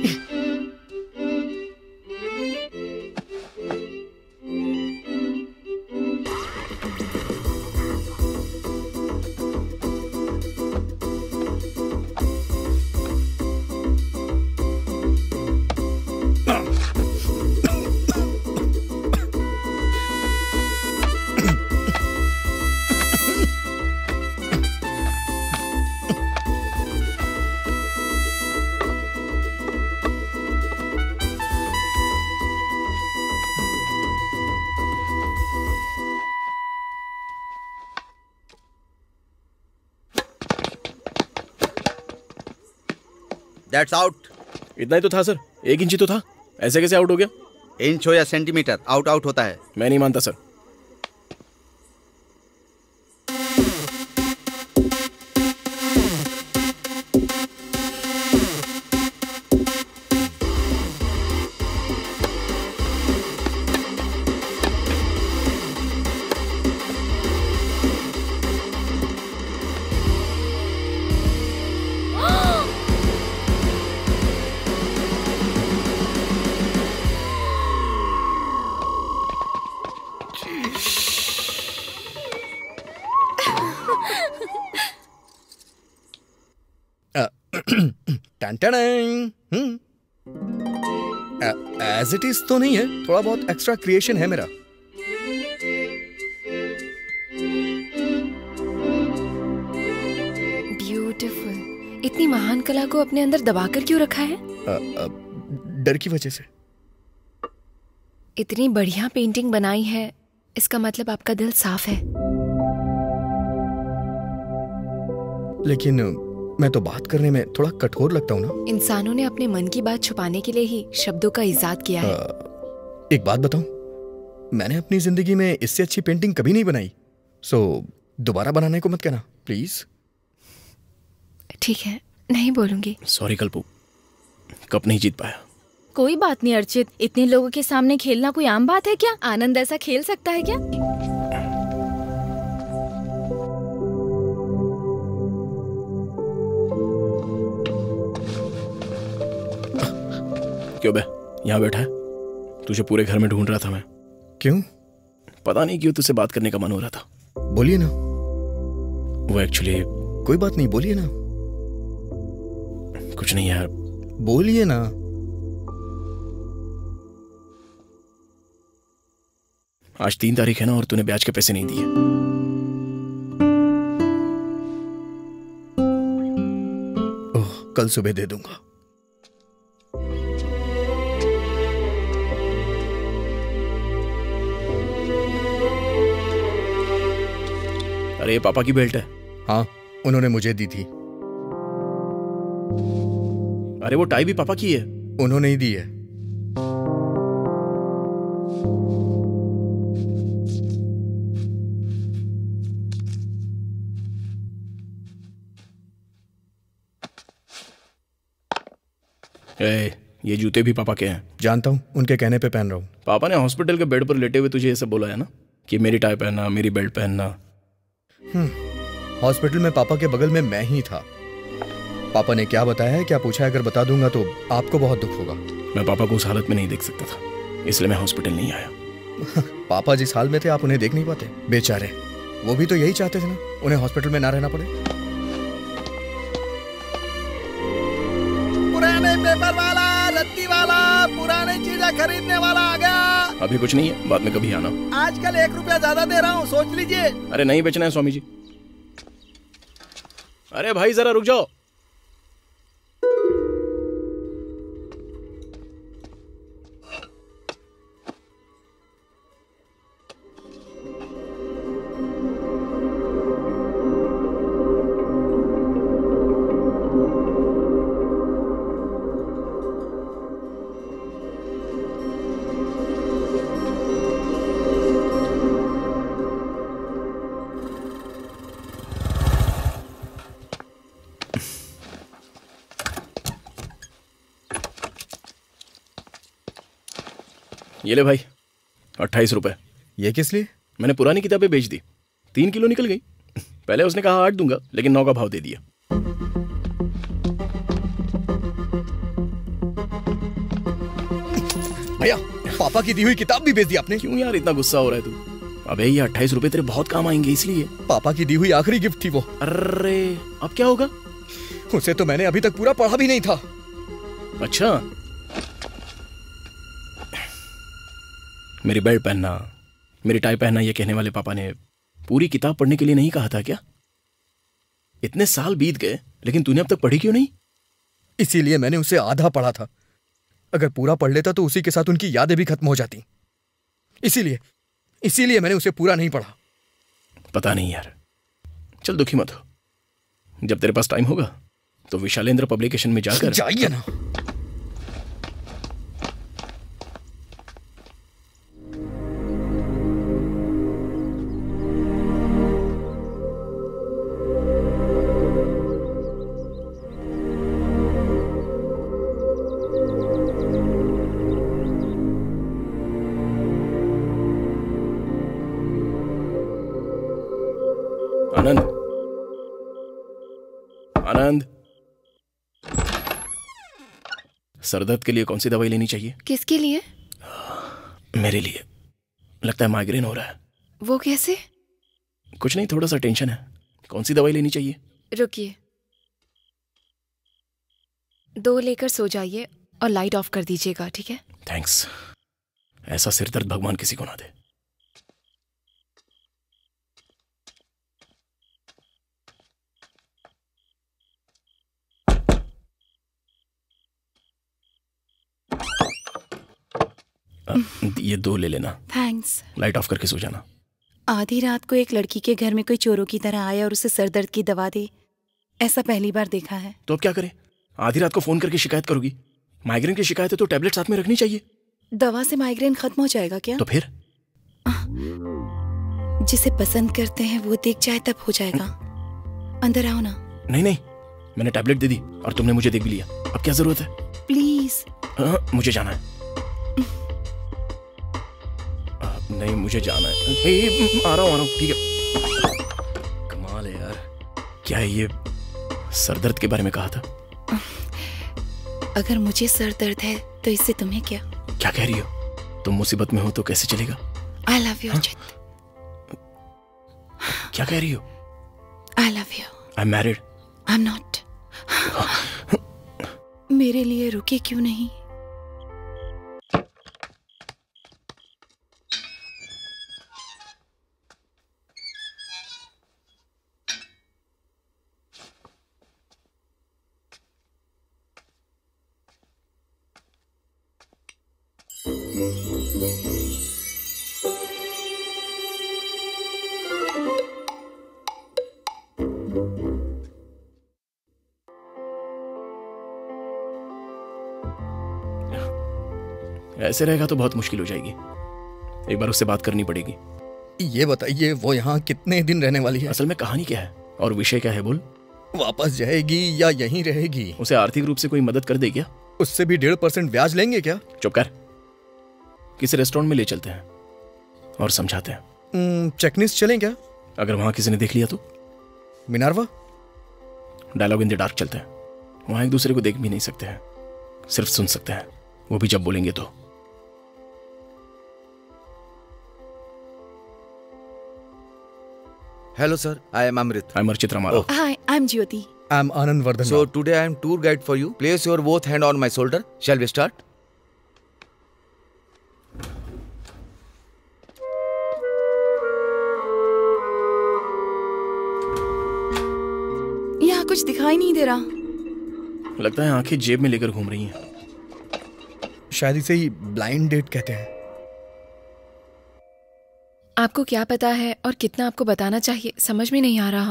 That's out. इतना ही तो था सर, 1 इंच ही तो था। ऐसे कैसे आउट हो गया? इंच हो या सेंटीमीटर, आउट होता है। मैं नहीं मानता सर। एज इट इज तो नहीं है, थोड़ा बहुत एक्स्ट्रा क्रिएशन है मेरा। ब्यूटीफुल। इतनी महान कला को अपने अंदर दबाकर क्यों रखा है? डर की वजह से। इतनी बढ़िया पेंटिंग बनाई है, इसका मतलब आपका दिल साफ है। लेकिन मैं तो बात करने में थोड़ा कठोर लगता हूँ ना। इंसानों ने अपने मन की बात छुपाने के लिए ही शब्दों का इजाद किया है। एक बात बताऊं, मैंने अपनी जिंदगी में इससे अच्छी पेंटिंग कभी नहीं बनाई। सो दोबारा बनाने को मत कहना प्लीज। ठीक है, नहीं बोलूंगी। सॉरी कल्पू, कप नहीं जीत पाया। कोई बात नहीं अर्चित, इतने लोगों के सामने खेलना कोई आम बात है क्या? आनंद ऐसा खेल सकता है क्या? क्यों बे, यहाँ बैठा है? तुझे पूरे घर में ढूंढ रहा था मैं। क्यों? पता नहीं क्यों तुझसे बात करने का मन हो रहा था। बोलिए ना। वो एक्चुअली कोई बात नहीं, बोलिए ना। कुछ नहीं यार, बोलिए ना। आज 3 तारीख है ना, और तूने ब्याज के पैसे नहीं दिए। ओह, कल सुबह दे दूंगा। अरे ये पापा की बेल्ट है। हाँ, उन्होंने मुझे दी थी। अरे वो टाई भी पापा की है। उन्होंने ही दी है। ये जूते भी पापा के हैं। जानता हूँ, उनके कहने पे पहन रहा हूँ। पापा ने हॉस्पिटल के बेड पर लेटे हुए तुझे ये सब बोला है ना, कि मेरी टाई पहनना, मेरी बेल्ट पहनना। हॉस्पिटल में पापा के बगल में मैं ही था। पापा ने क्या बताया है, क्या पूछा है, अगर बता दूंगा तो आपको बहुत दुख होगा। मैं पापा को उस हालत में नहीं देख सकता था, इसलिए मैं हॉस्पिटल नहीं आया। पापा जिस हाल में थे आप उन्हें देख नहीं पाते? बेचारे, वो भी तो यही चाहते थे ना, उन्हें हॉस्पिटल में ना रहना पड़े। पुराने पेपर वाला, रत्ती वाला, पुराने चीजें खरीदने वाला आ गया। अभी कुछ नहीं है, बाद में कभी आना। आजकल 1 रुपया ज्यादा दे रहा हूँ, सोच लीजिए। अरे नहीं बेचना है स्वामी जी। अरे भाई जरा रुक जाओ। ये ले भाई, 28 रुपए। ये किस लिए? मैंने पुरानी किताबें बेच दी, 3 किलो निकल गई। पहले उसने कहा 8 दूंगा, लेकिन 9 का भाव दे दिया। भैया, पापा की दी हुई किताब भी बेच दी आपने। क्यों यार इतना गुस्सा हो रहा है तू? अबे ये 28 रुपए तेरे बहुत काम आएंगे, इसलिए। पापा की दी हुई आखिरी गिफ्ट थी वो। अरे अब क्या होगा? उसे तो मैंने अभी तक पूरा पढ़ा भी नहीं था। अच्छा, मेरी बेल्ट पहनना, मेरी टाई पहनना, ये कहने वाले पापा ने पूरी किताब पढ़ने के लिए नहीं कहा था क्या? इतने साल बीत गए, लेकिन तूने अब तक पढ़ी क्यों नहीं? इसीलिए मैंने उसे आधा पढ़ा था। अगर पूरा पढ़ लेता तो उसी के साथ उनकी यादें भी खत्म हो जाती। इसीलिए मैंने उसे पूरा नहीं पढ़ा। पता नहीं यार, चल दुखी मत हो। जब तेरे पास टाइम होगा तो विशालेंद्र पब्लिकेशन में जाकर जाइए ना। आनंद, आनंद, सरदर्द के लिए कौन सी दवाई लेनी चाहिए? किसके लिए? मेरे लिए। लगता है माइग्रेन हो रहा है। वो कैसे? कुछ नहीं, थोड़ा सा टेंशन है। कौन सी दवाई लेनी चाहिए? रुकिए, 2 लेकर सो जाइए और लाइट ऑफ कर दीजिएगा, ठीक है? थैंक्स। ऐसा सिर दर्द भगवान किसी को ना दे। ये 2 ले लेना। थैंक्स। लाइट ऑफ करके सो जाना। आधी रात को एक लड़की के घर में कोई चोरों की तरह आया और उसे सर दर्द की दवा दे, ऐसा पहली बार देखा है। तो अब क्या करें? आधी रात को फोन करके शिकायत करोगी? माइग्रेन की शिकायत है तो टैबलेट साथ में रखनी चाहिए। दवा से माइग्रेन खत्म हो जाएगा क्या? तो फिर जिसे पसंद करते हैं वो देख जाए तब हो जाएगा। अंदर आओ ना। नहीं नहीं, मैंने टैबलेट दे दी और तुमने मुझे देख भी लिया। अब क्या जरूरत है? प्लीज। मुझे जाना है। नहीं मुझे जाना है। आ रहा हूँ ठीक है। कमाल है यार। क्या है ये? सरदर्द के बारे में कहा था। अगर मुझे सर दर्द है तो इससे तुम्हें क्या? क्या कह रही हो? तुम मुसीबत में हो तो कैसे चलेगा? I love you Archit. क्या कह रही हो? I love you. I am married. I am not. मेरे लिए रुके क्यों नहीं? ऐसे रहेगा तो बहुत मुश्किल हो जाएगी। एक बार उससे बात करनी पड़ेगी। ये बताइए वो यहाँ कितने दिन रहने वाली है? असल में कहानी क्या है और विषय क्या है? बोल। वापस जाएगी या यहीं रहेगी? उसे आर्थिक रूप से कोई मदद कर दे क्या? उससे भी 1.5% ब्याज लेंगे क्या? चुप कर। किसी रेस्टोरेंट में ले चलते हैं और समझाते हैं। चेकनिस चलें क्या? अगर वहां किसी ने देख लिया तो? Minerva? Dialogue in the dark चलते हैं। वहां एक दूसरे को देख भी नहीं सकते हैं, सिर्फ सुन सकते हैं, वो भी जब बोलेंगे तो। Hello sir, I am Amrit. I am Archit Ramarao. Hi, I'm Jyoti. I am Anand Vardhan. So today I am tour guide for you. Place your both hand on my shoulder. Shall we start? यहाँ कुछ दिखाई नहीं दे रहा। लगता है आंखें जेब में लेकर घूम रही हैं। शायद इसे ही ब्लाइंड डेट कहते हैं। आपको क्या पता है और कितना आपको बताना चाहिए, समझ में नहीं आ रहा।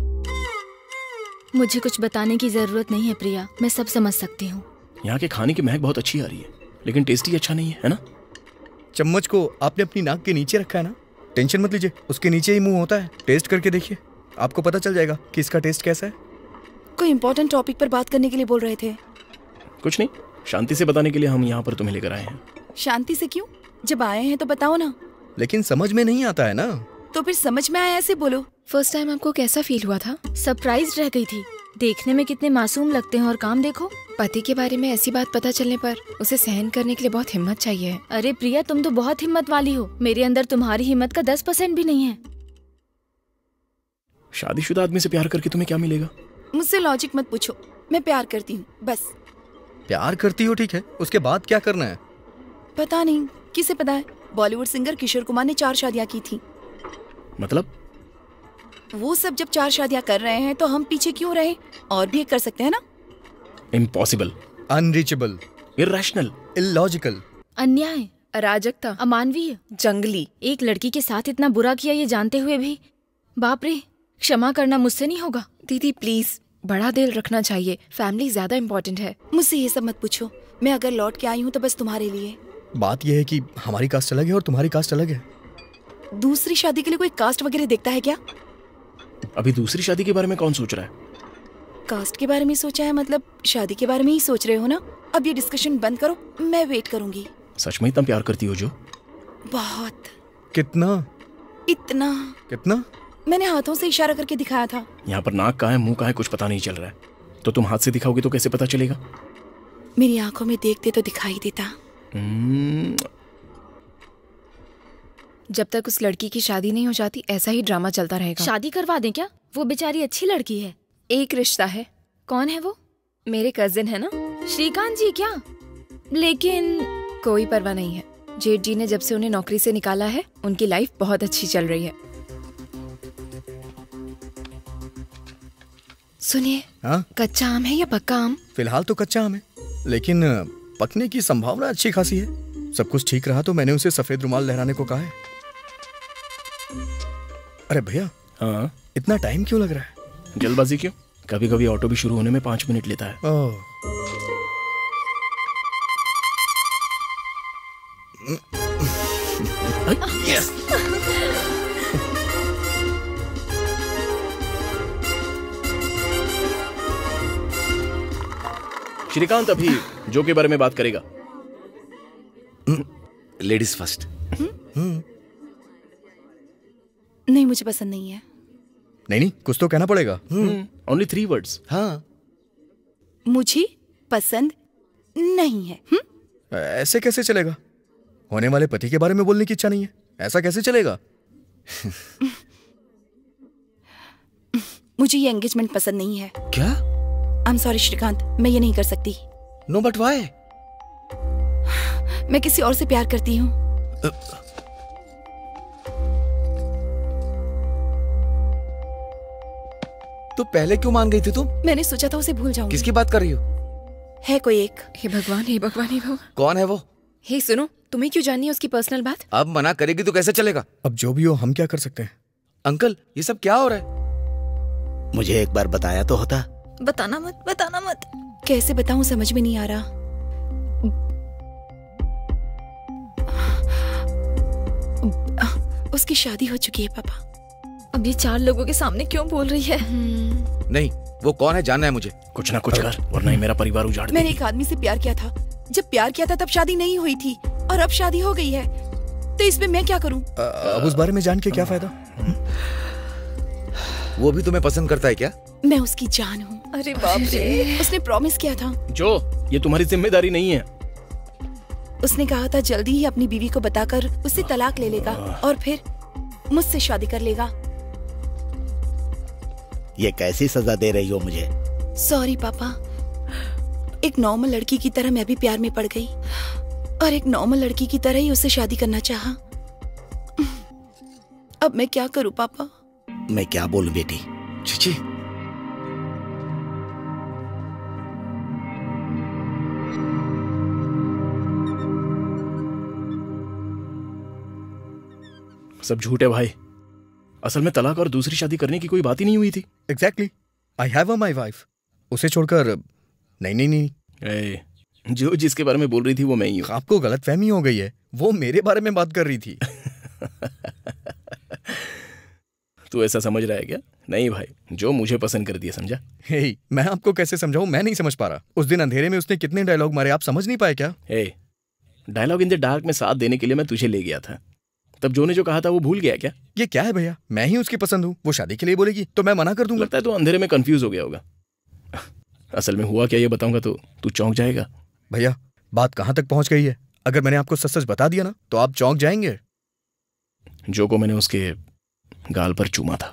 मुझे कुछ बताने की जरूरत नहीं है प्रिया, मैं सब समझ सकती हूँ। यहाँ के खाने की महक बहुत अच्छी आ रही है, लेकिन टेस्ट ही अच्छा नहीं है ना? चम्मच को आपने अपनी नाक के नीचे रखा है ना? टेंशन मत लीजिए, उसके नीचे ही मुंह होता है। टेस्ट करके देखिए, आपको पता चल जाएगा कि इसका टेस्ट कैसा है। कोई इंपॉर्टेंट टॉपिक पर बात करने के लिए बोल रहे थे। कुछ नहीं, शांति से बताने के लिए हम यहाँ पर तुम्हें लेकर आए हैं। शांति से क्यों? जब आए हैं तो बताओ ना। लेकिन समझ में नहीं आता है ना। तो फिर समझ में आया ऐसे बोलो। फर्स्ट टाइम आपको कैसा फील हुआ था? सरप्राइज रह गई थी। देखने में कितने मासूम लगते हैं और काम देखो। पति के बारे में ऐसी बात पता चलने पर उसे सहन करने के लिए बहुत हिम्मत चाहिए। अरे प्रिया, तुम तो बहुत हिम्मत वाली हो। मेरे अंदर तुम्हारी हिम्मत का 10% भी नहीं है। शादीशुदा आदमी से प्यार करके तुम्हें क्या मिलेगा? मुझसे लॉजिक मत पूछो, मैं प्यार करती हूँ बस। प्यार करती हो, ठीक है, उसके बाद क्या करना है? पता नहीं, किसे पता है। बॉलीवुड सिंगर किशोर कुमार ने 4 शादियां की थी। मतलब? वो सब जब 4 शादियां कर रहे हैं तो हम पीछे क्यों रहे? और भी एक कर सकते हैं ना। इम्पॉसिबल, अनरीचेबल, इरैशनल, इलॉजिकल, अन्याय, अराजकता, अमानवीय, जंगली। एक लड़की के साथ इतना बुरा किया ये जानते हुए भी। बाप रे, क्षमा करना मुझसे नहीं होगा। दीदी प्लीज, बड़ा दिल रखना चाहिए, फैमिली ज्यादा इम्पोर्टेंट है। मुझसे ये सब मत पूछो। मैं अगर लौट के आई हूँ तो बस तुम्हारे लिए। बात यह है कि हमारी कास्ट अलग है और तुम्हारी कास्ट अलग है। दूसरी शादी के लिए कोई कास्ट वगैरह देखता है क्या? अभी दूसरी शादी के बारे में कौन सोच रहा है? कास्ट के बारे में सोचा है मतलब शादी के बारे में ही सोच रहे हो ना? अब ये डिस्कशन बंद करो, मैं वेट करूंगी। सच में इतना प्यार करती हो जो? बहुत। कितना? इतना। कितना? मैंने हाथों से इशारा करके दिखाया था। यहाँ पर नाक कहाँ है, मुंह कहाँ है, कुछ पता नहीं चल रहा है। तो तुम हाथ से दिखाओगे तो कैसे पता चलेगा? मेरी आंखों में देखते तो दिखाई देता। जब तक उस लड़की की शादी नहीं हो जाती ऐसा ही ड्रामा चलता रहेगा। शादी करवा दें क्या? वो बेचारी अच्छी लड़की है। एक रिश्ता है। कौन है वो? मेरे कजिन है ना, श्रीकांत जी। क्या? लेकिन कोई परवाह नहीं है। जेठ जी ने जब से उन्हें नौकरी से निकाला है उनकी लाइफ बहुत अच्छी चल रही है। सुनिए, कच्चा आम है या पक्का आम? फिलहाल तो कच्चा आम है, लेकिन पकने की संभावना अच्छी खासी है। सब कुछ ठीक रहा तो मैंने उसे सफेद रुमाल लहराने को कहा है। अरे भैया, हाँ, इतना टाइम क्यों लग रहा है? जल्दबाजी क्यों? कभी कभी ऑटो भी शुरू होने में 5 मिनट लेता है। यस। श्रीकांत अभी जो के बारे में बात करेगा। Ladies first. नहीं, मुझे पसंद नहीं है। नहीं, कुछ तो कहना पड़ेगा। Only 3 words. हाँ, मुझे पसंद नहीं है। ऐसे कैसे चलेगा? होने वाले पति के बारे में बोलने की इच्छा नहीं है, ऐसा कैसे चलेगा? मुझे ये एंगेजमेंट पसंद नहीं है। क्या? आई एम सॉरी श्रीकांत, मैं ये नहीं कर सकती। No but why? मैं किसी और से प्यार करती हूँ। तो पहले क्यों मान गई थी तुम? मैंने सोचा था उसे भूल जाऊंगी। किसकी बात कर रही हो? है कोई एक। हे भगवान, हे भगवान, हे भगवान। कौन है वो? हे सुनो, तुम्हें क्यों जाननी है उसकी पर्सनल बात? अब मना करेगी तो कैसे चलेगा? अब जो भी हो, हम क्या कर सकते हैं? अंकल, ये सब क्या हो रहा है? मुझे एक बार बताया तो होता। बताना मत, बताना मत। कैसे बताऊं, समझ में नहीं आ रहा। उसकी शादी हो चुकी है पापा। अब ये 4 लोगों के सामने क्यों बोल रही है? नहीं, वो कौन है जानना है मुझे। कुछ ना कुछ कर, वरना ही मेरा परिवार उजाड़ मैंने देगी। एक आदमी से प्यार किया था। जब प्यार किया था तब शादी नहीं हुई थी, और अब शादी हो गई है, तो इसमें मैं क्या करूं? अब उस बारे में जान के क्या फायदा? वो भी तुम्हें पसंद करता है क्या? मैं उसकी जान हूँ। अरे बाप रे। उसने प्रॉमिस किया था। जो, ये तुम्हारी जिम्मेदारी नहीं है। उसने कहा था जल्दी ही अपनी बीवी को बताकर उससे तलाक ले लेगा और फिर मुझसे शादी कर लेगा। ये कैसी सजा दे रही हो मुझे? सॉरी पापा, एक नॉर्मल लड़की की तरह मैं भी प्यार में पड़ गई, और एक नॉर्मल लड़की की तरह ही उससे शादी करना चाहा। अब मैं क्या करूं पापा? मैं क्या बोलूं बेटी? चीची, सब झूठ है भाई। असल में तलाक और दूसरी शादी करने की कोई बात ही नहीं हुई थी। Exactly, I have a my wife. उसे छोड़कर नहीं। ए, जो जिसके बारे में बोल रही थी वो मैं ही हूँ। आपको गलतफहमी हो गई है, वो मेरे बारे में बात कर रही थी। तू ऐसा समझ रहा है क्या? नहीं भाई, जो मुझे पसंद कर दिया, समझा? हे, मैं आपको कैसे समझाऊं? मैं नहीं समझ पा रहा। उस दिन अंधेरे में उसने कितने डायलॉग मारे, आप समझ नहीं पाए क्या? डायलॉग इन द डार्क में साथ देने के लिए मैं तुझे ले गया था। तब जो ने जो कहा था वो भूल गया क्या? ये क्या है भैया, मैं ही उसकी पसंद हूँ। वो शादी के लिए बोलेगी तो मैं मना कर दूंगा। लगता है तू अंधेरे में कंफ्यूज हो गया होगा। असल में हुआ क्या ये बताऊंगा तो तू चौंक जाएगा। भैया, बात कहाँ तक पहुंच गई है? अगर मैंने आपको सच सच बता दिया ना तो आप चौंक जाएंगे। जो को मैंने उसके गाल पर चूमा था।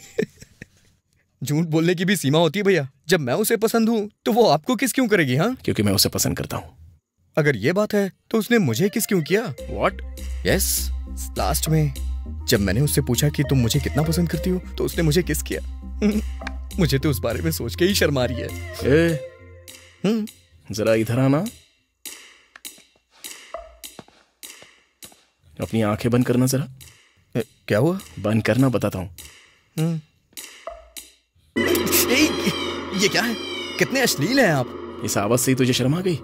झूठ बोलने की भी सीमा होती है भैया। जब मैं उसे पसंद हूँ तो वो आपको किस क्यों करेगी? हाँ, क्योंकि मैं उसे पसंद करता हूँ। अगर ये बात है तो उसने मुझे किस क्यों किया? What? यस, लास्ट में जब मैंने उससे पूछा कि तुम मुझे कितना पसंद करती हो तो उसने मुझे किस किया। मुझे तो उस बारे में सोच के ही शर्म आ रही है। जरा इधर आना। अपनी आंखें बंद करना जरा। क्या हुआ? बंद करना, बताता हूँ। ये क्या है? कितने अश्लील हैं आप। इस आवाज से ही तुझे शर्म आ गई?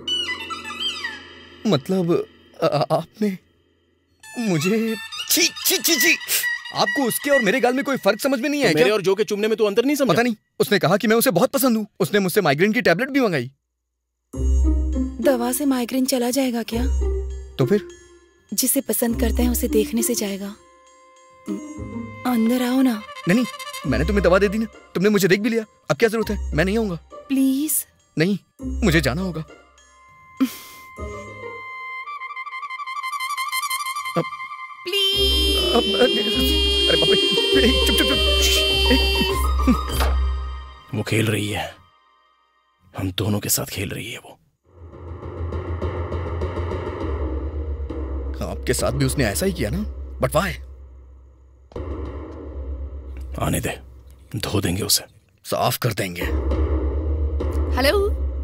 मतलब आपने मुझे छी छी छी छी। आपको उसके और मेरे गाल में कोई फर्क समझ में नहीं है तो क्या? मेरे और जो के चुमने में तू अंतर नहीं समझा? पता नहीं, उसने कहा कि मैं उसे बहुत पसंद हूँ। उसने मुझसे माइग्रेन की टैबलेट भी मंगाई। दवा से माइग्रेन चला जाएगा क्या? तो फिर? जिसे पसंद करते हैं उसे देखने से जाएगा। अंदर आओ ना। नहीं, मैंने तुम्हें दवा दे दी ना, तुमने मुझे देख भी लिया। अब क्या जरूरत है? मैं नहीं आऊंगा। प्लीज। नहीं, मुझे जाना होगा। प्लीज। अरे बाप रे, चुप चुप चुप। वो खेल रही है, हम दोनों के साथ खेल रही है वो। आपके साथ भी उसने ऐसा ही किया ना? But why? आने दे, धो देंगे उसे, साफ कर देंगे। हेलो।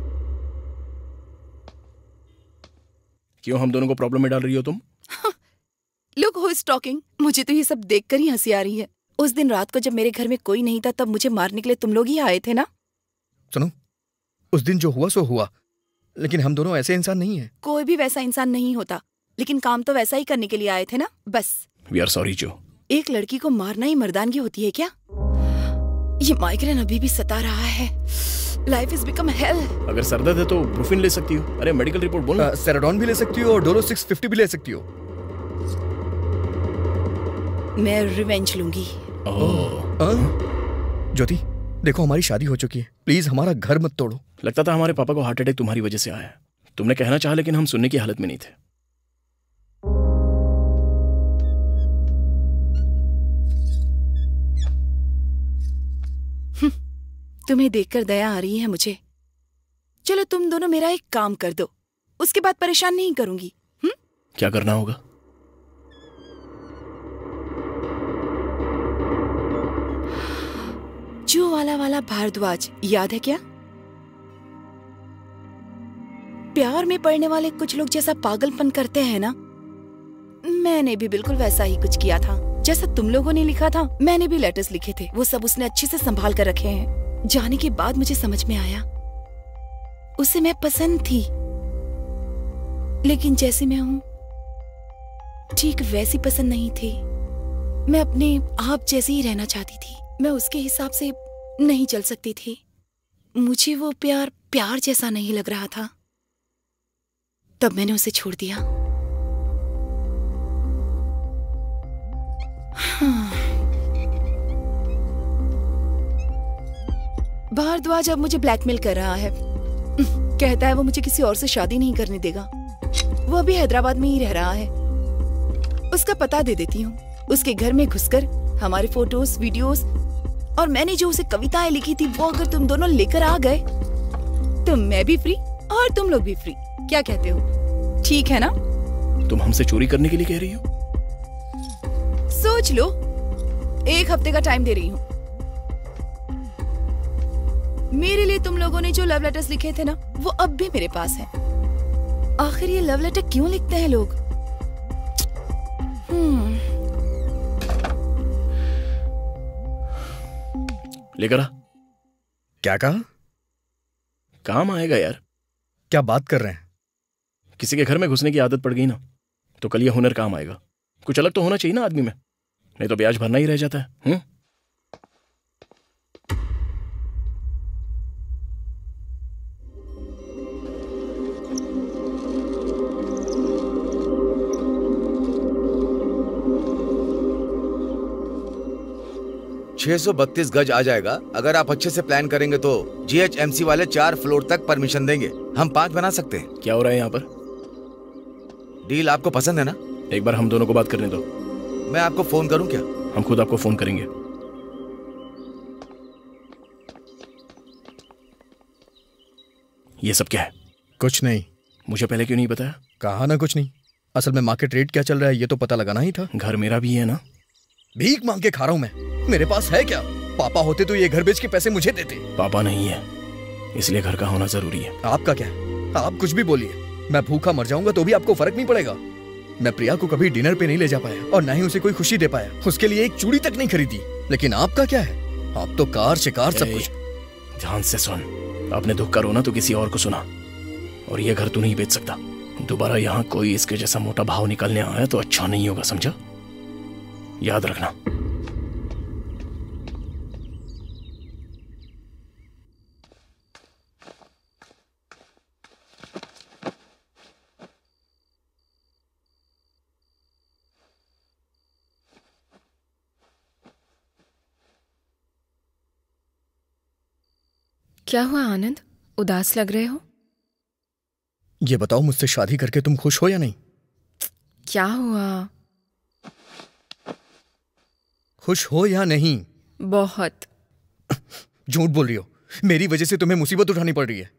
क्यों हम दोनों को प्रॉब्लम में डाल रही हो तुम? Look who is talking. मुझे तो ये सब देखकर ही हंसी आ रही है। उस दिन रात को जब मेरे घर में कोई नहीं था तब मुझे मारने के लिए तुम लोग ही आए थे ना? सुनो, उस दिन जो हुआ सो हुआ, लेकिन हम दोनों ऐसे इंसान नहीं हैं। कोई भी वैसा इंसान नहीं होता, लेकिन काम तो वैसा ही करने के लिए आए थे ना, बस। वी आर सॉरी जो। एक लड़की को मारना ही मर्दानगी होती है क्या? ये माइग्रेन अभी भी सता रहा है। Life is become hell. अगर सर दर्द है तो ब्रूफिन ले सकती हो। अरे मेडिकल रिपोर्ट बोलना। सेराडोन भी ले सकती हो और डोलो 650 भी ले सकती हो। मैं रिवेंज लूंगी। ज्योति, देखो हमारी शादी हो चुकी है, प्लीज हमारा घर मत तोड़ो। लगता था हमारे पापा को हार्ट अटैक तुम्हारी वजह से आया है। तुमने कहना चाहा लेकिन हम सुनने की हालत में नहीं थे। तुम्हें देखकर दया आ रही है मुझे। चलो तुम दोनों मेरा एक काम कर दो, उसके बाद परेशान नहीं करूंगी। क्या करना होगा? जो वाला भारद्वाज याद है क्या? प्यार में पड़ने वाले कुछ लोग जैसा पागलपन करते हैं ना, मैंने भी बिल्कुल वैसा ही कुछ किया था। जैसा तुम लोगों ने लिखा था मैंने भी लेटर्स लिखे थे, वो सब उसने अच्छे से संभाल कर रखे हैं। जाने के बाद मुझे समझ में आया उसे मैं पसंद थी, लेकिन जैसी मैं हूं ठीक वैसी पसंद नहीं थी। मैं अपने आप जैसी ही रहना चाहती थी, मैं उसके हिसाब से नहीं चल सकती थी। मुझे वो प्यार जैसा नहीं लग रहा था, तब मैंने उसे छोड़ दिया। भारद्वाज अब मुझे ब्लैकमेल कर रहा है। कहता है वो मुझे किसी और से शादी नहीं करने देगा। वो अभी हैदराबाद में ही रह रहा है। उसका पता दे देती हूँ। उसके घर में घुसकर हमारे फोटोज, वीडियोस और मैंने जो उसे कविताएं लिखी थी वो अगर तुम दोनों लेकर आ गए तो मैं भी फ्री और तुम लोग भी फ्री। क्या कहते हो? ठीक है ना? तुम हमसे चोरी करने के लिए कह रही हो? सोच लो, 1 हफ्ते का टाइम दे रही हूँ। मेरे लिए तुम लोगों ने जो लव लेटर्स लिखे थे ना, वो अब भी मेरे पास है। आखिर ये लव लेटर क्यों लिखते हैं लोग? लेकर आ। क्या कहा? काम आएगा यार। क्या बात कर रहे हैं? किसी के घर में घुसने की आदत पड़ गई ना, तो कल ये हुनर काम आएगा। कुछ अलग तो होना चाहिए ना आदमी में, नहीं तो ब्याज भरना ही रह जाता है। $632 गज आ जाएगा। अगर आप अच्छे से प्लान करेंगे तो GHMC वाले 4 फ्लोर तक परमिशन देंगे। हम 5 बना सकते हैं। क्या हो रहा है यहाँ पर? डील आपको पसंद है ना? एक बार हम दोनों को बात करने दो। मैं आपको फोन करूं क्या? हम खुद आपको फोन करेंगे। ये सब क्या है? कुछ नहीं। मुझे पहले क्यों नहीं बताया? कहा ना कुछ नहीं। असल में मार्केट रेट क्या चल रहा है ये तो पता लगाना ही था। घर मेरा भी है ना। भीख मांग के खा रहा हूं मैं। मेरे पास है क्या? पापा होते तो ये घर बेच के पैसे मुझे देते। पापा नहीं है, इसलिए घर का होना जरूरी है। आपका क्या है? आप कुछ भी बोलिए, मैं भूखा मर जाऊंगा तो भी आपको फर्क नहीं पड़ेगा। मैं प्रिया को कभी डिनर पे नहीं ले जा पाया और ना ही उसे कोई खुशी दे पाया। उसके लिए एक चूड़ी तक नहीं खरीदी। लेकिन आपका क्या है? आप तो कार शिकार सब कुछ। ध्यान से सुन, अपने दुख का रोना तो किसी और को सुना, और ये घर तू नहीं बेच सकता। दोबारा यहाँ कोई इसके जैसा मोटा भाव निकलने आया तो अच्छा नहीं होगा, समझा? याद रखना। क्या हुआ आनंद? उदास लग रहे हो? ये बताओ, मुझसे शादी करके तुम खुश हो या नहीं? क्या हुआ? खुश हो या नहीं? बहुत। झूठ बोल रही हो। मेरी वजह से तुम्हें मुसीबत उठानी पड़ रही है।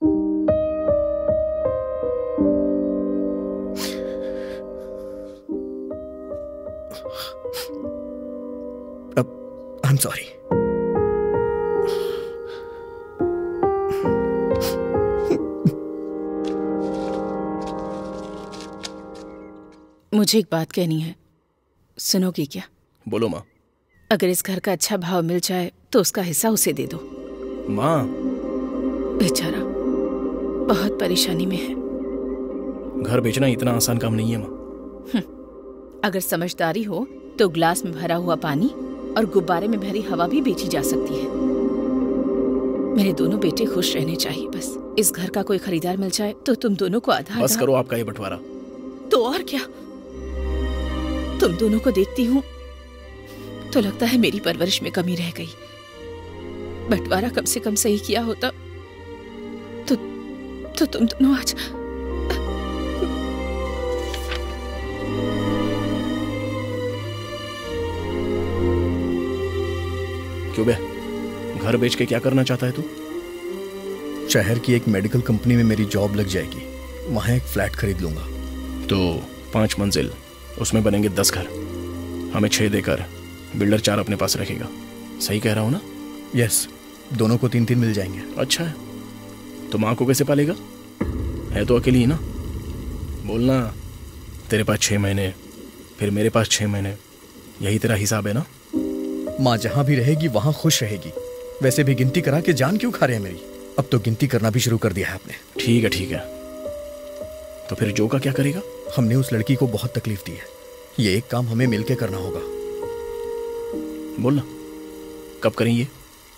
I am sorry. मुझे एक बात कहनी है, सुनोगी क्या? बोलो माँ। अगर इस घर का अच्छा भाव मिल जाए तो उसका हिस्सा उसे दे दो। माँ, बेचारा बहुत परेशानी में है। घर बेचना इतना आसान काम नहीं है माँ। अगर समझदारी हो तो ग्लास में भरा हुआ पानी और गुब्बारे में भरी हवा भी बेची जा सकती है। मेरे दोनों बेटे खुश रहने चाहिए बस। इस घर का कोई खरीदार मिल जाए तो तुम दोनों को आधा बस करो आपका ये बंटवारा। तो और क्या, तुम दोनों को देखती हूँ तो लगता है मेरी परवरिश में कमी रह गई। बंटवारा कम से कम सही किया होता तो तुम दोनों आज क्यों बे, घर बेच के क्या करना चाहता है तू? शहर की एक मेडिकल कंपनी में मेरी जॉब लग जाएगी, वहां एक फ्लैट खरीद लूंगा। तो 5 मंजिल, उसमें बनेंगे 10 घर, हमें 6 देकर बिल्डर 4 अपने पास रखेगा। सही कह रहा हूं ना? यस, दोनों को 3-3 मिल जाएंगे। अच्छा है। तो माँ को कैसे पालेगा? है तो अकेली ही ना। बोलना तेरे पास 6 महीने, फिर मेरे पास 6 महीने, यही तेरा हिसाब है ना? माँ जहां भी रहेगी वहां खुश रहेगी। वैसे भी गिनती करा के जान क्यों खा रहे हैं मेरी? अब तो गिनती करना भी शुरू कर दिया है आपने। ठीक है ठीक है, तो फिर जो का क्या करेगा? हमने उस लड़की को बहुत तकलीफ दी है, ये एक काम हमें मिलके करना होगा। बोलना कब करेंगे?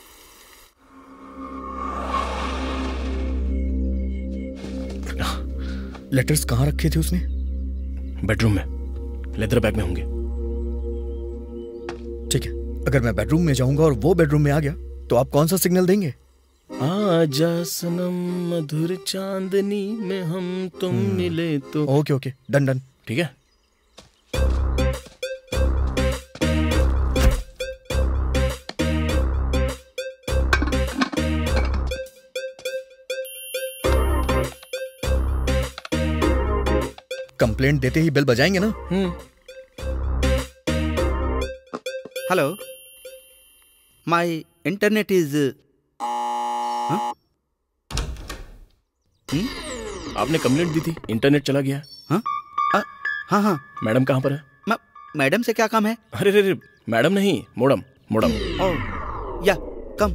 लेटर्स कहाँ रखे थे उसने? बेडरूम में, लेदर बैग में होंगे। ठीक है, अगर मैं बेडरूम में जाऊंगा और वो बेडरूम में आ गया तो आप कौन सा सिग्नल देंगे? आजा सनम मधुर चांदनी में हम तुम मिले तो। Okay okay, done done. ठीक है। कंप्लेंट देते ही बेल बजाएंगे ना? Hello, my internet is. आपने कंप्लेंट दी थी, इंटरनेट चला गया। हाँ हाँ। मैडम कहाँ पर है? मैडम से क्या काम है? अरे रे, मैडम नहीं, मोडम मोडम। या कम।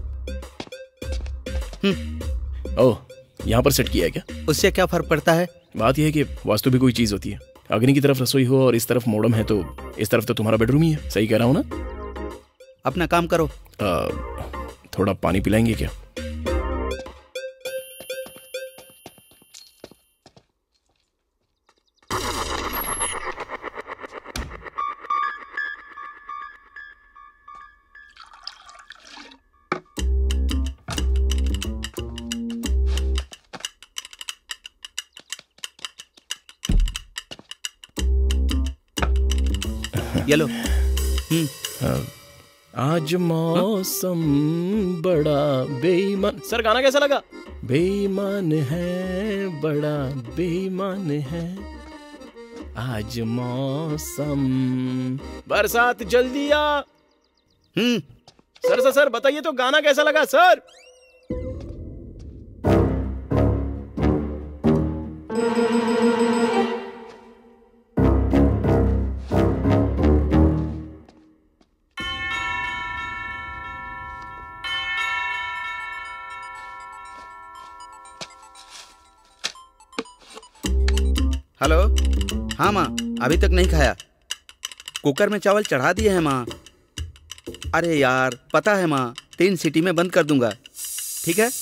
ओह, यहाँ पर सेट किया है क्या? उससे क्या फर्क पड़ता है? बात यह है कि वास्तु भी कोई चीज होती है। अग्नि की तरफ रसोई हो और इस तरफ मोडम है, तो इस तरफ तो तुम्हारा बेडरूम ही है। सही कह रहा हूँ ना? अपना काम करो। थोड़ा पानी पिलाएंगे क्या? ये लो। आज मौसम बड़ा बेईमान। सर गाना कैसा लगा? बेईमान है, बड़ा बेईमान है, आज मौसम। बरसात जल्दी आ। सर बताइए तो गाना कैसा लगा सर? हेलो। हाँ माँ, अभी तक नहीं खाया। कुकर में चावल चढ़ा दिए हैं माँ। अरे यार, पता है माँ, 3 सीटी में बंद कर दूंगा। ठीक है?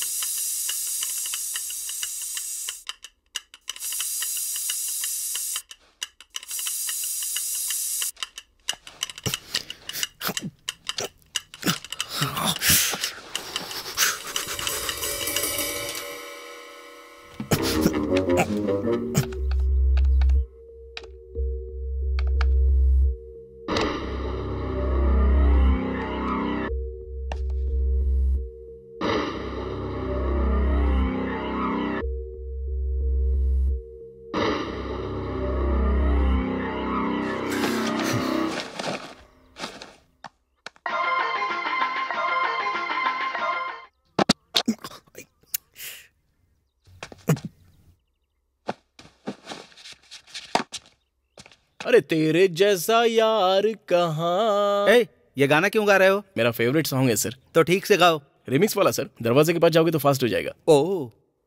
अरे तेरे जैसा यार कहाँ। ये गाना क्यों गा रहे हो? मेरा फेवरेट सॉन्ग है सर। तो ठीक से गाओ। रिमिक्स वाला सर, दरवाजे के पास जाओगे तो फास्ट हो जाएगा। ओह।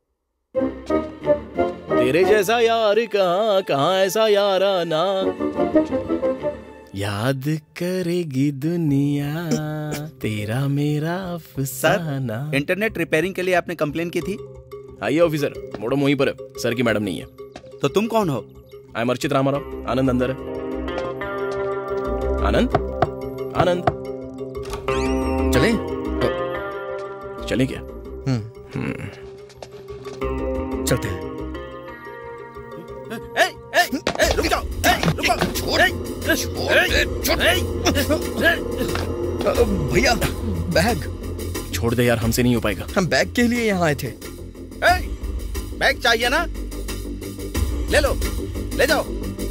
तेरे जैसा यार कहाँ, कहाँ ऐसा याराना, याद करेगी दुनिया तेरा मेरा अफसाना। सर, इंटरनेट रिपेयरिंग के लिए आपने कंप्लेन की थी। आइए ऑफिसर, मोडम वहीं पर है, सर की मैडम नहीं है। तो तुम कौन हो? I am Archit Ramarao. आनंद अंदर है। आनंद, आनंद चले? चले क्या? चलते हैं। रुक जाओ। भैया बैग। छोड़ दे यार, हमसे नहीं हो पाएगा। हम बैग के लिए यहाँ आए थे। बैग चाहिए ना, ले लो, ले जाओ।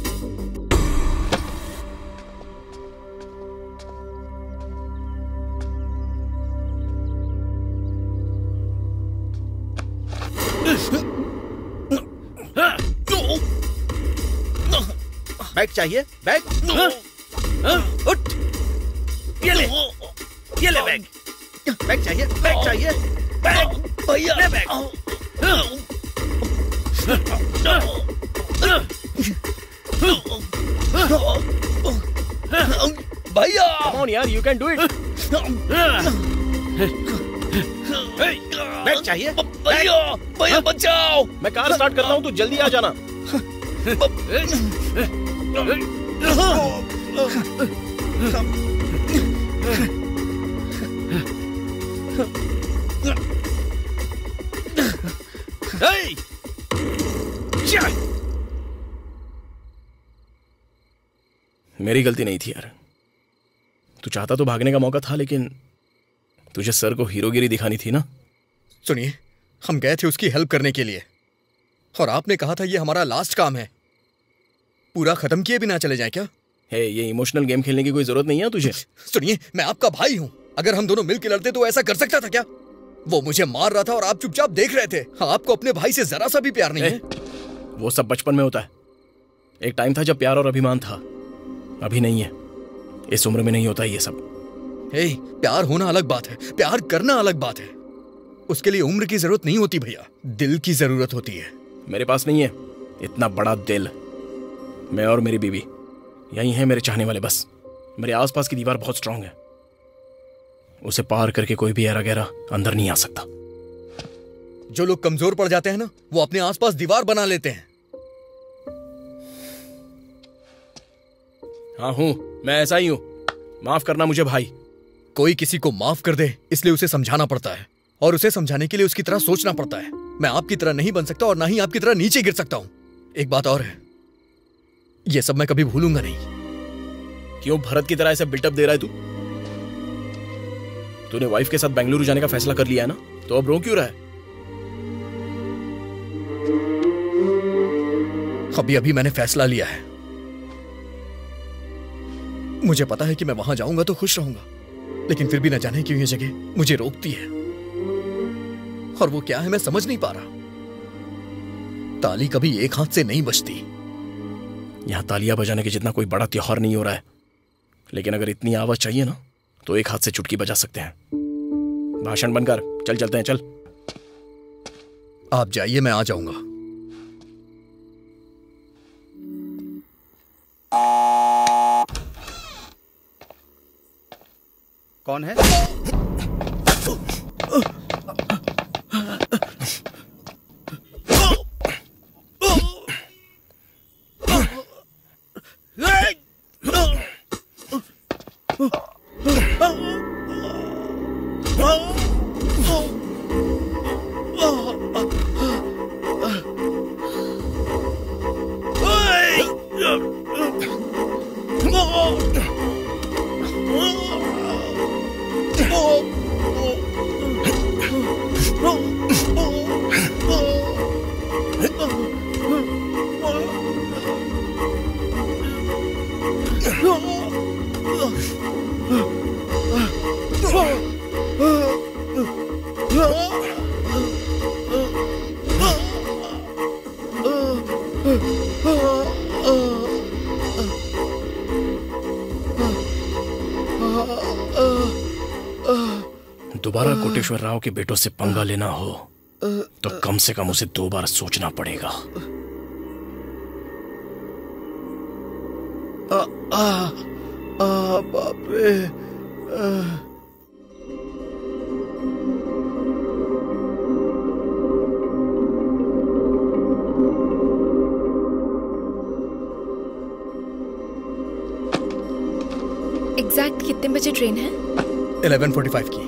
बैग चाहिए? बैग उठ, ये ले बैग। बैग चाहिए? बैग चाहिए? बैग भैया, ले बैग। भैया, come on यार, you can do it। Bag चाहिए? भैया, भैया बचाओ। मैं कार स्टार्ट करता हूँ, तू जल्दी आ जाना। मेरी गलती नहीं थी यार। तू चाहता तो भागने का मौका था, लेकिन तुझे सर को हीरोगिरी दिखानी थी ना। सुनिए, हम गए थे उसकी हेल्प करने के लिए, और आपने कहा था ये हमारा लास्ट काम है। पूरा खत्म किए बिना चले जाए क्या? हे, ये इमोशनल गेम खेलने की कोई जरूरत नहीं है तुझे। सुनिए, मैं आपका भाई हूं। अगर हम दोनों मिलकर लड़ते तो ऐसा कर सकता था क्या? वो मुझे मार रहा था और आप चुपचाप देख रहे थे। आपको अपने भाई से जरा सा भी प्यार नहीं है? वो सब बचपन में होता है। एक टाइम था जब प्यार और अभिमान था, अभी नहीं है। इस उम्र में नहीं होता ये सब। प्यार होना अलग बात है, प्यार करना अलग बात है। उसके लिए उम्र की जरूरत नहीं होती भैया, दिल की जरूरत होती है। मेरे पास नहीं है इतना बड़ा दिल। मैं और मेरी बीवी यही है मेरे चाहने वाले। बस मेरे आसपास की दीवार बहुत स्ट्रांग है, उसे पार करके कोई भी ऐरा गैरा अंदर नहीं आ सकता। जो लोग कमजोर पड़ जाते हैं ना, वो अपने आसपास दीवार बना लेते हैं। हाँ हूं, मैं ऐसा ही हूं। माफ करना मुझे भाई। कोई किसी को माफ कर दे इसलिए उसे समझाना पड़ता है, और उसे समझाने के लिए उसकी तरह सोचना पड़ता है। मैं आपकी तरह नहीं बन सकता और ना ही आपकी तरह नीचे गिर सकता हूं। एक बात और है, यह सब मैं कभी भूलूंगा नहीं। क्यों भरत की तरह ऐसे बिल्टअप दे रहा है तू? तूने वाइफ के साथ बेंगलुरु जाने का फैसला कर लिया है ना, तो अब रो क्यों रहा है? अभी अभी मैंने फैसला लिया है। मुझे पता है कि मैं वहां जाऊंगा तो खुश रहूंगा, लेकिन फिर भी न जाने क्यों ये जगह मुझे रोकती है। और वो क्या है मैं समझ नहीं पा रहा। ताली कभी एक हाथ से नहीं बजती। यहां तालियां बजाने के जितना कोई बड़ा त्योहार नहीं हो रहा है, लेकिन अगर इतनी आवाज चाहिए ना तो एक हाथ से चुटकी बजा सकते हैं। भाषण बनकर चल चलते हैं। चल आप जाइए, मैं आ जाऊंगा। कौन है? दोबारा कोटेश्वर राव के बेटों से पंगा लेना हो तो कम से कम उसे 2 बार सोचना पड़ेगा। बाप रे। एग्जैक्ट कितने बजे ट्रेन है? 11:45 की।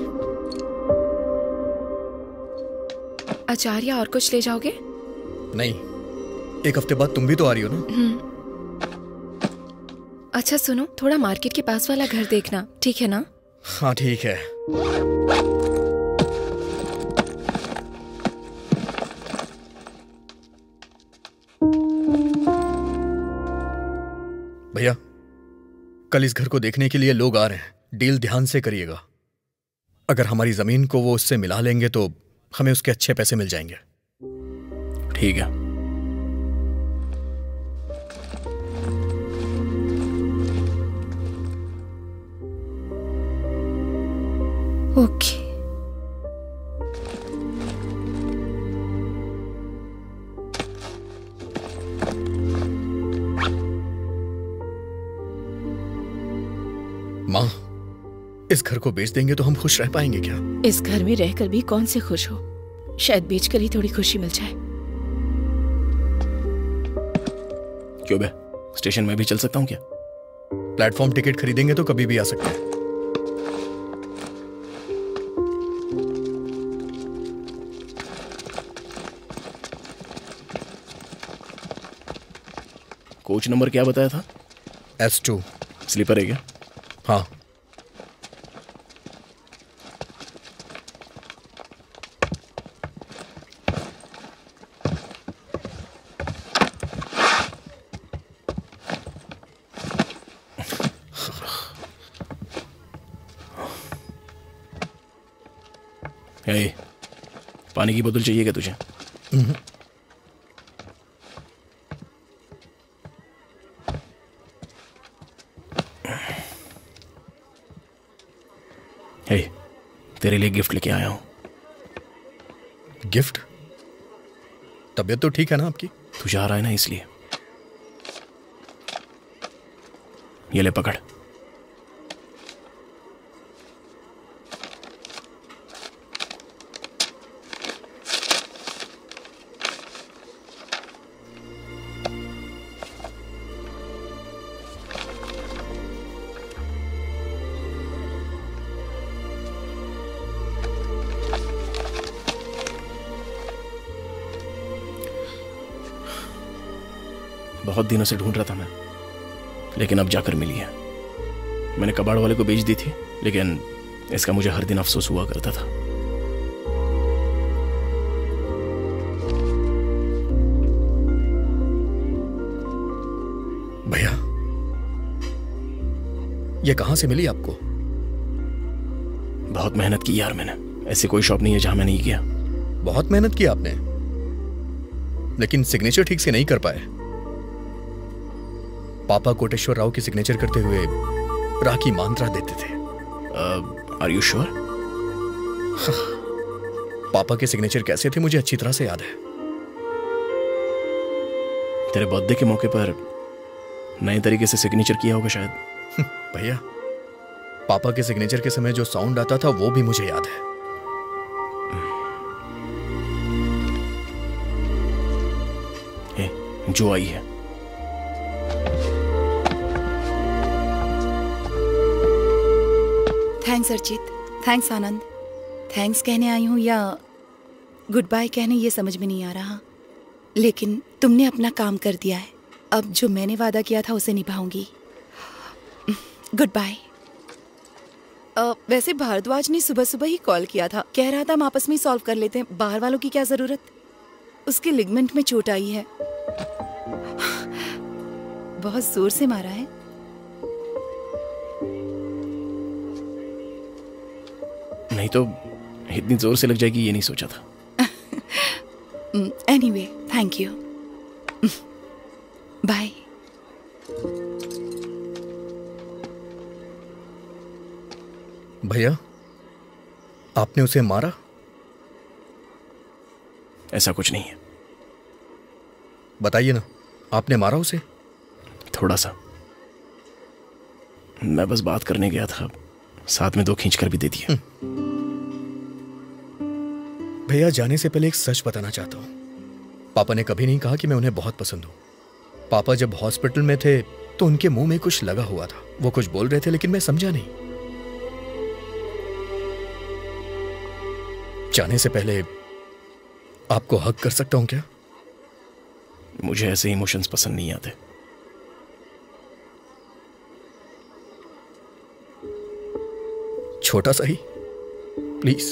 आचार्य और कुछ ले जाओगे? नहीं, एक हफ्ते बाद तुम भी तो आ रही हो ना। अच्छा सुनो, थोड़ा मार्केट के पास वाला घर देखना, ठीक है ना? हाँ ठीक है। भैया, कल इस घर को देखने के लिए लोग आ रहे हैं। डील ध्यान से करिएगा। अगर हमारी जमीन को वो उससे मिला लेंगे तो हमें उसके अच्छे पैसे मिल जाएंगे। ठीक है। ओके। माँ, इस घर को बेच देंगे तो हम खुश रह पाएंगे क्या? इस घर में रहकर भी कौन से खुश हो? शायद बेचकर ही थोड़ी खुशी मिल जाए। क्यों बे, स्टेशन में भी चल सकता हूँ क्या? प्लेटफॉर्म टिकट खरीदेंगे तो कभी भी आ सकते हैं। कोच नंबर क्या बताया था? S2। स्लीपर है क्या? हाँ। हे, पानी की बोतल चाहिए क्या तुझे? हे, तेरे लिए गिफ्ट लेके आया हूं। गिफ्ट? तबीयत तो ठीक है ना आपकी? तू जा रहा है ना, इसलिए। ये ले पकड़। बहुत दिनों से ढूंढ रहा था मैं, लेकिन अब जाकर मिली है। मैंने कबाड़ वाले को बेच दी थी, लेकिन इसका मुझे हर दिन अफसोस हुआ करता था। भैया, ये कहां से मिली आपको? बहुत मेहनत की यार मैंने। ऐसी कोई शॉप नहीं है जहां मैं नहीं किया। बहुत मेहनत की आपने, लेकिन सिग्नेचर ठीक से नहीं कर पाए। पापा कोटेश्वर राव की सिग्नेचर करते हुए राखी मंत्रा देते थे। Are you sure? पापा के सिग्नेचर कैसे थे मुझे अच्छी तरह से याद है। तेरे बर्थडे के मौके पर नए तरीके से सिग्नेचर किया होगा शायद। भैया, पापा के सिग्नेचर के समय जो साउंड आता था वो भी मुझे याद है। जो आई है। Thanks Archit, thanks Anand. Thanks कहने आई हूँ या गुड बाय कहने, ये समझ में नहीं आ रहा। लेकिन तुमने अपना काम कर दिया है। अब जो मैंने वादा किया था उसे निभाऊंगी। Good bye. वैसे भारद्वाज ने सुबह सुबह ही कॉल किया था, कह रहा था हम आपस में ही सॉल्व कर लेते हैं, बाहर वालों की क्या जरूरत। उसके लिगमेंट में चोट आई है, बहुत जोर से मारा है। नहीं तो इतनी जोर से लग जाएगी ये नहीं सोचा था। Anyway, thank you. बाय। भैया, आपने उसे मारा? ऐसा कुछ नहीं है। बताइए ना, आपने मारा उसे? थोड़ा सा। मैं बस बात करने गया था, साथ में 2 खींच कर भी दे दिया। भैया, जाने से पहले एक सच बताना चाहता हूं। पापा ने कभी नहीं कहा कि मैं उन्हें बहुत पसंद हूं। पापा जब हॉस्पिटल में थे तो उनके मुंह में कुछ लगा हुआ था। वो कुछ बोल रहे थे लेकिन मैं समझा नहीं। जाने से पहले आपको हक कर सकता हूं क्या? मुझे ऐसे इमोशंस पसंद नहीं आते। छोटा सा ही, प्लीज।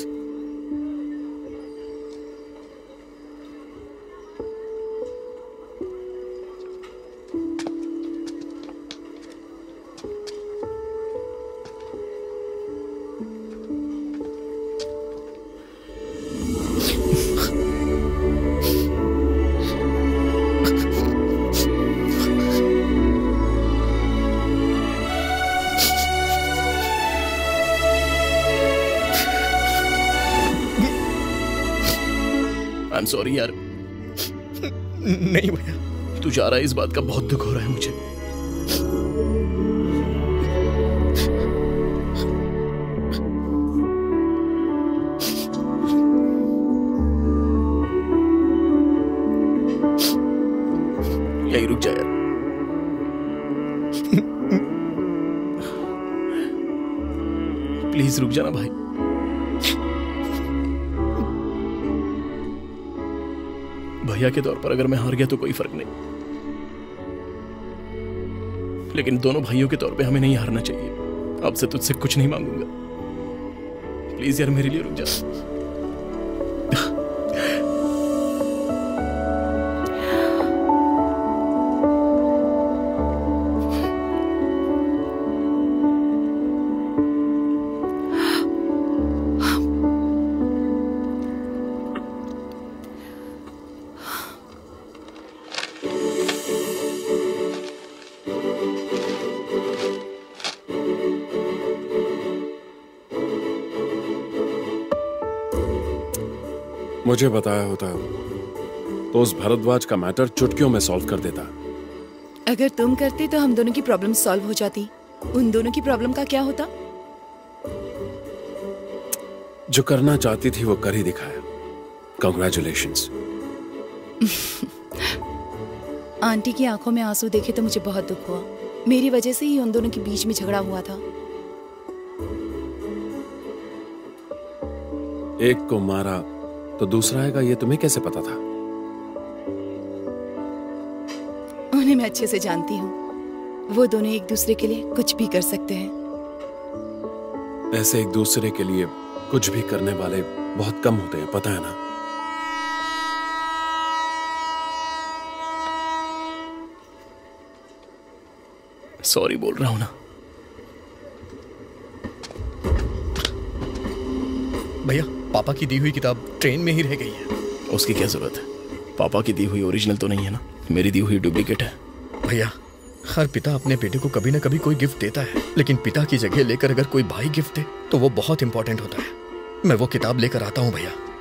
I'm sorry यार। नहीं भैया, तू जा रहा है इस बात का बहुत दुख हो रहा है मुझे। यही रुक जा यार। प्लीज रुक जाना भाई। भैया के तौर पर अगर मैं हार गया तो कोई फर्क नहीं, लेकिन दोनों भाइयों के तौर पे हमें नहीं हारना चाहिए। अब से तुझसे कुछ नहीं मांगूंगा, प्लीज यार मेरे लिए रुक जा। मुझे बताया होता तो उस भरद्वाज का मैटर चुटकियों में सॉल्व कर देता। अगर तुम करते तो हम दोनों की प्रॉब्लम सॉल्व हो जाती। उन दोनों की प्रॉब्लम का क्या होता? जो करना चाहती थी वो कर ही दिखाया। कांग्रेचुलेशंस। आंटी की आंखों में आंसू देखे तो मुझे बहुत दुख हुआ। मेरी वजह से ही उन दोनों के बीच में झगड़ा हुआ था। एक को मारा तो दूसरा आएगा, ये तुम्हें कैसे पता था? उन्हें मैं अच्छे से जानती हूँ। वो दोनों एक दूसरे के लिए कुछ भी कर सकते हैं। ऐसे एक दूसरे के लिए कुछ भी करने वाले बहुत कम होते हैं, पता है ना? सॉरी बोल रहा हूं ना। भैया, पापा की दी हुई किताब ट्रेन में ही रह गई है। उसकी क्या जरूरत है? पापा की दी हुई ओरिजिनल तो नहीं है ना, मेरी दी हुई डुप्लीकेट है। भैया, हर पिता अपने बेटे को कभी ना कभी कोई गिफ्ट देता है, लेकिन पिता की जगह लेकर अगर कोई भाई गिफ्ट दे तो वो बहुत इंपॉर्टेंट होता है। मैं वो किताब लेकर आता हूँ भैया।